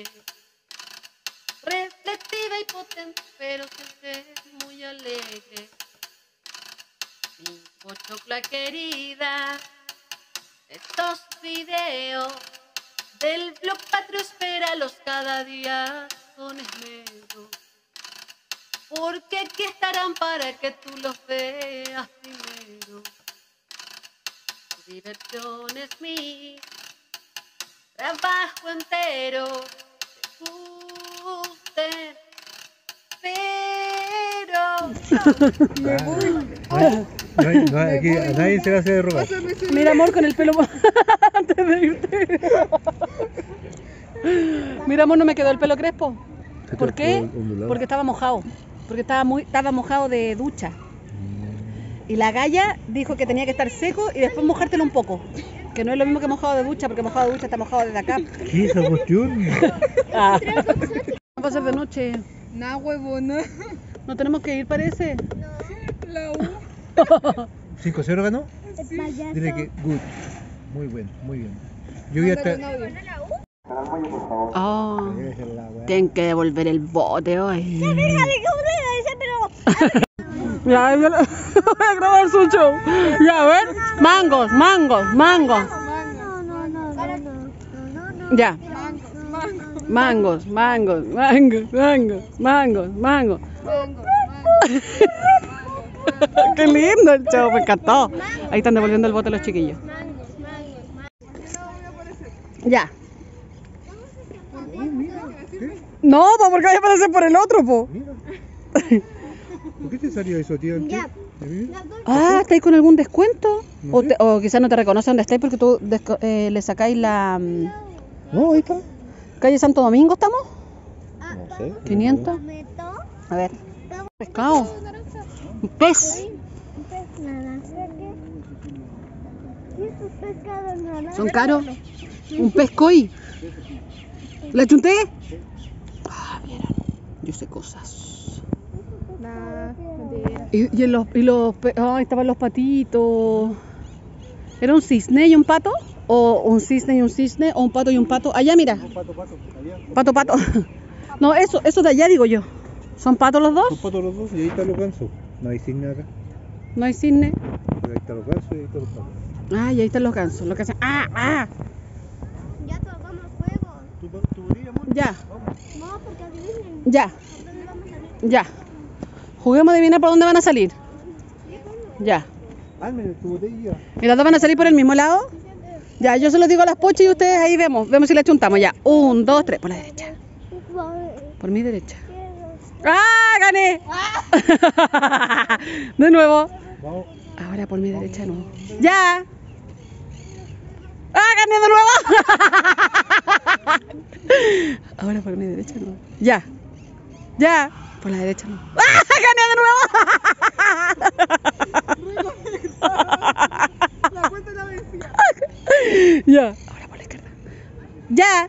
Reflexiva y potente, pero siempre muy alegre. Mi pochocla querida, estos videos del blog Patrio, espéralos cada día con esmero, porque aquí estarán para que tú los veas primero. Tu diversión es mi trabajo entero. Te gusten, pero No hay- no hay- aquí a nadie se va a hacer rogar. Mira, amor, con el pelo antes de irte. Mira, amor, no me quedó el pelo crespo. ¿Por qué? Porque estaba mojado. Porque estaba muy, estaba mojado de ducha. Y la galla dijo que tenía que estar seco y después mojártelo un poco. Que no es lo mismo que mojado de ducha, porque mojado de ducha está mojado desde acá. ¿Qué es esa cuestión? Ah. Va a ser de noche. Nah, huevona. No tenemos que ir, parece. La U. cinco cero ganó. El payaso. Dile que good. Muy bueno, muy bien. Yo voy a estar. Mándale un audio. Oh, Esa es la weá. tienen que devolver el bote hoy. Fíjate cómo le dice, pero... Ya, ya lo- voy a grabar su show. Ya, a ver. Mangos, mangos, mangos. No, no, no, no, no, no, no, no. Ya. Mangos, mangos, Mangos, mangos, mangos, mangos, mangos, mangos. mangos, Qué lindo el show, me encantó. Ahí están devolviendo el bote los chiquillos. Mangos, mangos, mangos. Ya. Oh, mira. ¿Qué? No, po, porque vaya a aparecer por el otro, po. Mira. ¿Por qué te salió eso, tío? Ya. Mira. Ah, ¿estáis con algún descuento? No O, sé. te- o quizás no te reconoce dónde estáis porque tú desco- eh, le sacáis la mm, No, ahí está. calle Santo Domingo, ¿estamos? No sé. ¿quinientos? Meto. A ver. Pescado. Un pez. Un pez naranja. ¿Y estos pescados naranjas? Son caros. Un pez koi. ¿Le chunté? Ah, vieron. Yo sé cosas. Nah, mentira. Y, y, en los, y los pe- ay, estaban los patitos. ¿Era un cisne y un pato? ¿O un cisne y un cisne? ¿O un pato y un pato? Allá, mira. Pato, pato. Allá. Pato, pato. No, eso, eso de allá digo yo. ¿Son patos los Son dos? patos los dos y ahí están los gansos. No hay cisne acá. No hay cisne. Pero ahí están los gansos y ahí están los patos. Ah, y ahí están los gansos. Lo que hacen. ¡Ah! ¡Ah! Ya tocamos juegos. ¿Tu, tu botella, amor? Ya, No, porque adivinen. ya, ¿Dónde vamos a salir? ya. Juguemos a adivinar por dónde van a salir. Ya. Hazme tu botella. ¿Y las dos van a salir por el mismo lado? Ya, yo se los digo a las pochas y ustedes ahí vemos. Vemos si la chuntamos. Ya. Un, dos, tres. Por la derecha. Por mi derecha. ¡Ah! ¡Gané! De nuevo. Vamos. Ahora por mi derecha de nuevo. ¡Ya! ¡Ah! ¡Gané de nuevo! Ahora por mi derecha de nuevo. ¡Ya! ¡Ya! Por la derecha no. ¡Ah! ¡Gané de nuevo! La cuenta la vencía. Ya. Ahora por la izquierda. Ya.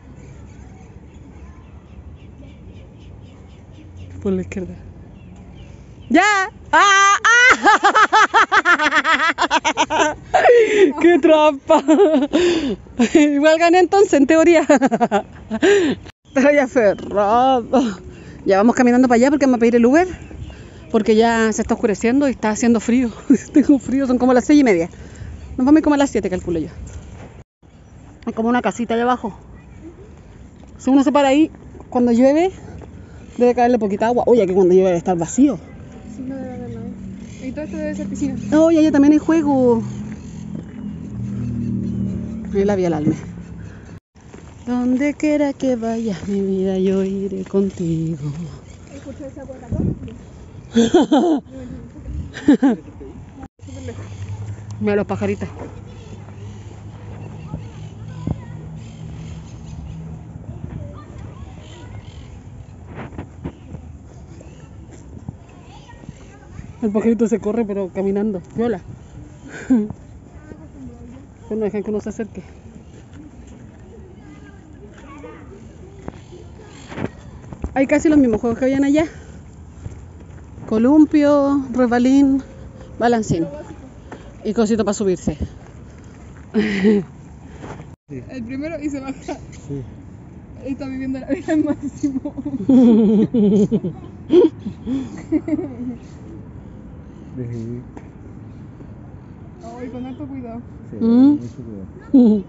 Por la izquierda. Ya. ¡Ah! ¡Ah! ¡Qué trampa! Igual gané entonces, en teoría. Estoy aferrado. Ya vamos caminando para allá porque me voy a pedir el Uber. Porque ya se está oscureciendo y está haciendo frío. Tengo frío, son como las seis y media. Nos vamos a ir como a las siete, calculo yo. Hay como una casita allá abajo. Si uno se para ahí, cuando llueve, debe caerle poquita agua. Oye, que cuando llueve debe estar vacío. Sí, no debe haber nada. Y todo esto debe ser piscina. Oye, allá también hay juego. Ahí la vi al alma. Donde quiera que vayas, mi vida, yo iré contigo. Escucho esa Coca-Cola. Mira los pajaritos. El pajarito se corre, pero caminando. Viola. Que no dejan que uno se acerque. Hay casi los mismos juegos que habían allá. Columpio, resbalín, balancín. Y cosito para subirse. El primero y se baja. Sí. Está viviendo la vida al máximo. Deje- Ay, con harto cuidado. Sí, Mm. mucho cuidado.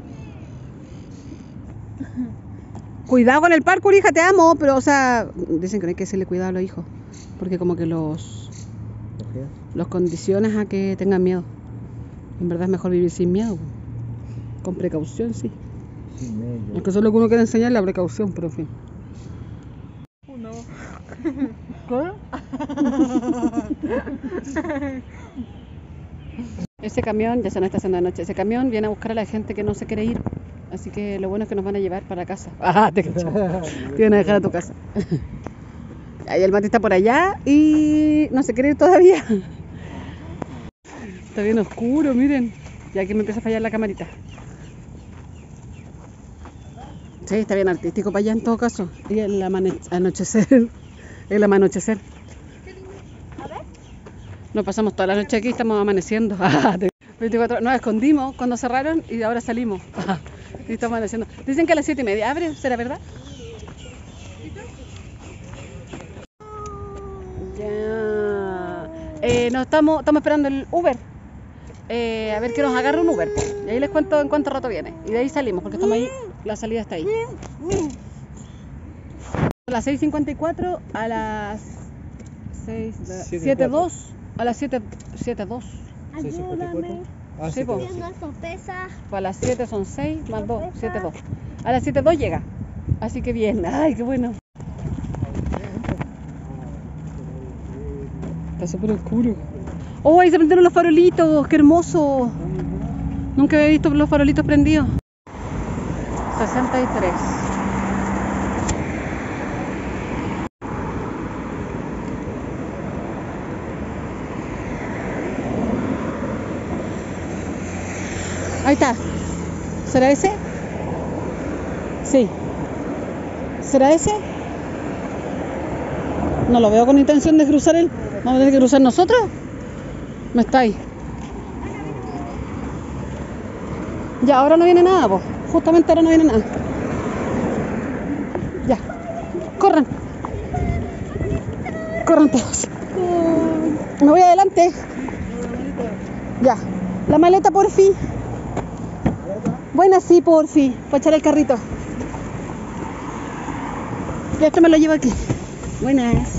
Cuidado con el parkour, hija, te amo. Pero, o sea, dicen que no hay que hacerle cuidado a los hijos. Porque como que los, ¿Ojeas? los condicionas a que tengan miedo. En verdad es mejor vivir sin miedo. Con precaución, sí. Sí, medio. Aunque eso es lo que uno quiere enseñar, la precaución, pero en fin. Uno. Ese camión, ya se nos está haciendo de noche, ese camión viene a buscar a la gente que no se quiere ir. Así que lo bueno es que nos van a llevar para casa. Ah, te cacho. Te van a dejar a tu casa. Ahí el Mati está por allá y no se quiere ir todavía. Está bien oscuro, miren. Y aquí me empieza a fallar la camarita. Sí, está bien artístico para allá en todo caso. Y el amane- anochecer. El amanochecer. Nos pasamos toda la noche aquí, estamos amaneciendo. veinticuatro, nos escondimos cuando cerraron y ahora salimos. y estamos amaneciendo. Dicen que a las siete y media abre, ¿será verdad? Ya. Eh, nos estamos, estamos esperando el Uber. Eh, a ver que nos agarre un Uber. Y ahí les cuento en cuánto rato viene. Y de ahí salimos, porque estamos ahí, la salida está ahí. A las seis cincuenta y cuatro, a las siete dos, a las siete dos. Ayúdame. Ah, Sí, sí, po. sí. Tengo esto pesa. A las siete son seis más dos, siete dos. A las siete dos llega. Así que bien. Ay, qué bueno. Está súper oscuro. Oh, ahí se prendieron los farolitos. Qué hermoso. Nunca había visto los farolitos prendidos. sesenta y tres. Ahí está. ¿Será ese? Sí. ¿Será ese? No lo veo con intención de cruzar él. ¿Vamos a tener que cruzar nosotros? No está ahí. Ya, ahora no viene nada, pues. Justamente ahora no viene nada. Ya. Corran. Corran todos. Me voy adelante. Ya. La maleta, por fin. Buena, sí, por fin. Para echar el carrito. Y esto me lo llevo aquí. Buenas.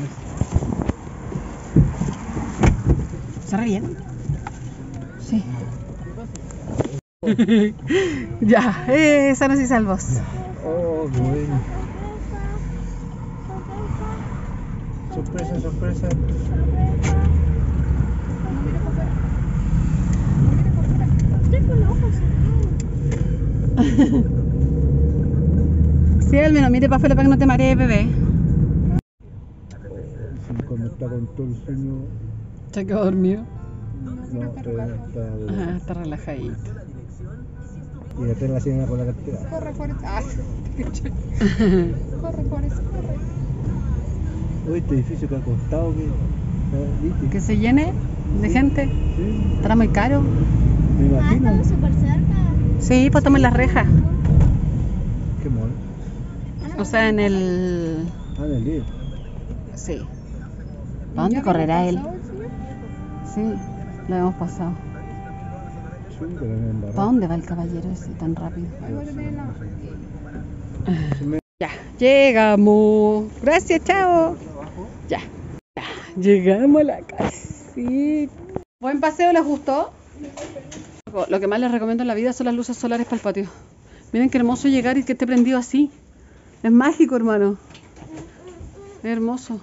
¿Cerra bien? Sí. ya, eh, sanos y salvos. Oh, bueno. Sorpresa, sorpresa. Estoy con los ojos cerrados. Sí, al menos mire para afuera para que no te marees, bebé. Sin conectar con todo el sueño. ¿Se quedó dormido? No, todavía está. Ajá, está relajadito. Y detrás la señora con la cartera. Corre, Forrest. Ah, corre, Forrest, corre. Uy, este edificio que ha costado, que. ¿Viste? Que se llene de gente. Sí, Estará muy caro. me Ah, imagino. estamos súper cerca. Sí, pues tomen las rejas. Qué mono. O sea, en el... Ah, en el día. Sí. ¿Para dónde correrá él? Sí, lo hemos pasado. Sí, pero en el ¿Para dónde va el caballero ese tan rápido? Ahí voy a tener la... Ya, llegamos. Gracias, chao. Ya, ya, llegamos a la casita. Buen paseo, ¿les gustó? Lo que más les recomiendo en la vida son las luces solares para el patio. Miren qué hermoso llegar y que esté prendido así. Es mágico, hermano. Es hermoso.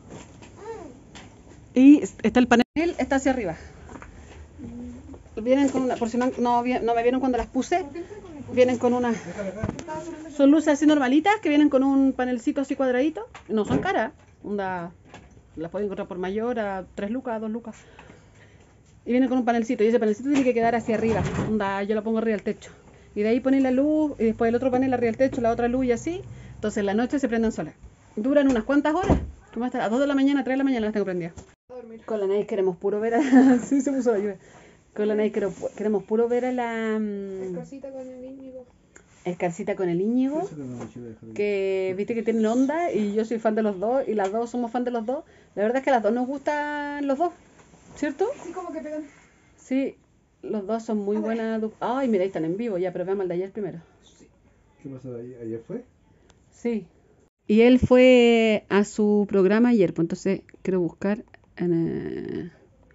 Y está el panel, está hacia arriba. Vienen con una, por si no, no, vi- no me vieron cuando las puse, vienen con una... Son luces así normalitas que vienen con un panelcito así cuadradito. No son caras. Onda, las pueden encontrar por mayor a tres lucas, dos lucas. Y vienen con un panelcito. Y ese panelcito tiene que quedar hacia arriba. Onda, yo lo pongo arriba del techo. Y de ahí ponen la luz y después el otro panel arriba del techo, la otra luz y así. Entonces en la noche se prenden solas. Duran unas cuantas horas. Como hasta las dos de la mañana, tres de la mañana las tengo prendidas. Con la Naís queremos puro ver a... sí, se puso la lluvia. Con la Naís queremos, queremos puro ver a la... mm, Casita con el Íñigo. Escarcita con el Íñigo. Que viste que tienen onda y yo soy fan de los dos y las dos somos fan de los dos. La verdad es que a las dos nos gustan los dos, ¿cierto? Sí, como que pegan. Sí, los dos son muy buenas. du- Ay, mira, ahí están en vivo ya, pero veamos el de ayer primero. ¿Qué pasó ayer? ¿Ayer fue? Sí. Y él fue a su programa ayer, pues entonces quiero buscar en... eh,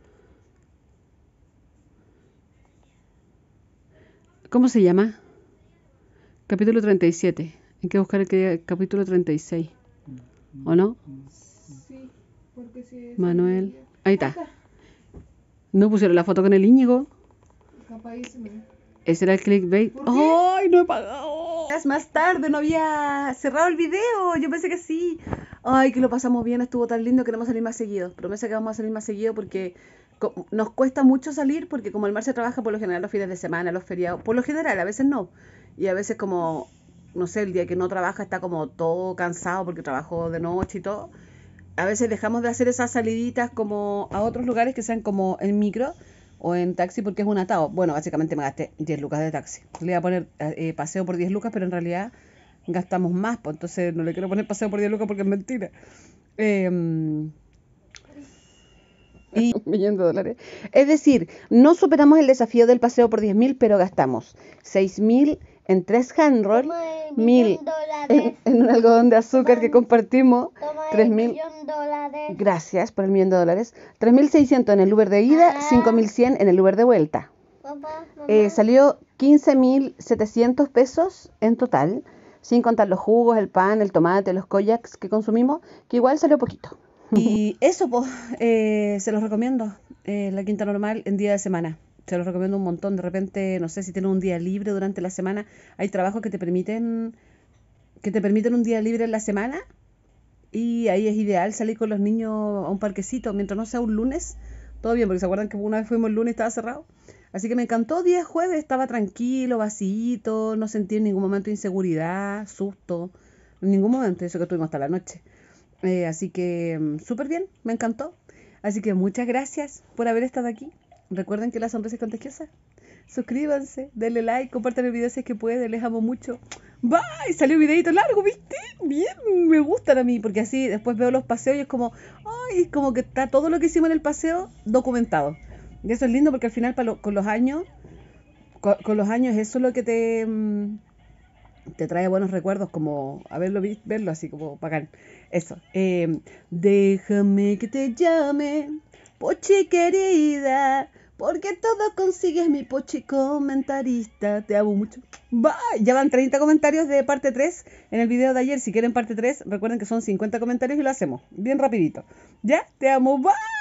¿Cómo se llama? Capítulo treinta y siete. Hay que buscar el que capítulo treinta y seis. ¿O no? Sí, porque si... Manuel. Ahí está. No pusieron la foto con el Íñigo. Capaz ahí se me... Ese era el clickbait. ¡Ay, no he pagado! Es más tarde, no había cerrado el video. Yo pensé que sí. Ay, que lo pasamos bien, estuvo tan lindo, queremos salir más seguido. Promesa que vamos a salir más seguido porque co- nos cuesta mucho salir porque como el Marce trabaja por lo general los fines de semana, los feriados, por lo general, a veces no. Y a veces como, no sé, el día que no trabaja está como todo cansado porque trabajó de noche y todo. a veces dejamos de hacer esas saliditas como a otros lugares que sean como en micro o en taxi porque es un atado. Bueno, básicamente me gasté diez lucas de taxi. Le iba a poner eh, paseo por diez lucas, pero en realidad gastamos más, pues entonces no le quiero poner paseo por diez lucas porque es mentira. Eh, y un millón de dólares. Es decir, no superamos el desafío del paseo por diez mil, pero gastamos seis mil en tres handroll, Toma el mil millón dólares. en, en un algodón de azúcar que compartimos, Toma tres el mil. millón dólares. Gracias por el millón de dólares. tres mil seiscientos en el Uber de ida, Ah. cinco mil cien en el Uber de vuelta. Papá, mamá. Eh, salió quince mil setecientos pesos en total, sin contar los jugos, el pan, el tomate, los kojaks que consumimos, que igual salió poquito. Y eso, pues, eh, se los recomiendo, eh, la Quinta Normal en día de semana. Se los recomiendo un montón. De repente, no sé si tienen un día libre durante la semana. Hay trabajos que te permiten que te permiten un día libre en la semana. Y ahí es ideal salir con los niños a un parquecito, mientras no sea un lunes. Todo bien, porque se acuerdan que una vez fuimos el lunes y estaba cerrado. Así que me encantó. Día jueves estaba tranquilo, vacío, no sentí en ningún momento inseguridad, susto. En ningún momento, eso que estuvimos hasta la noche. Eh, así que mm, súper bien, me encantó. Así que muchas gracias por haber estado aquí. Recuerden que la sonrisa es contagiosa. Suscríbanse, denle like, compartan el video si es que pueden, les amo mucho. Bye, salió un videito largo, ¿viste? Bien, me gustan a mí, porque así después veo los paseos y es como, ay, como que está todo lo que hicimos en el paseo documentado. Y eso es lindo porque al final para lo, con los años, con, con los años eso es lo que te... Mm, te trae buenos recuerdos, como haberlo visto, verlo así como bacán. Eso. Eh, déjame que te llame, Pochi querida, porque todo consigues mi Pochi comentarista. Te amo mucho. Bye. Ya van treinta comentarios de parte tres en el video de ayer. Si quieren parte tres, recuerden que son cincuenta comentarios y lo hacemos bien rapidito. ¿Ya? Te amo. Bye.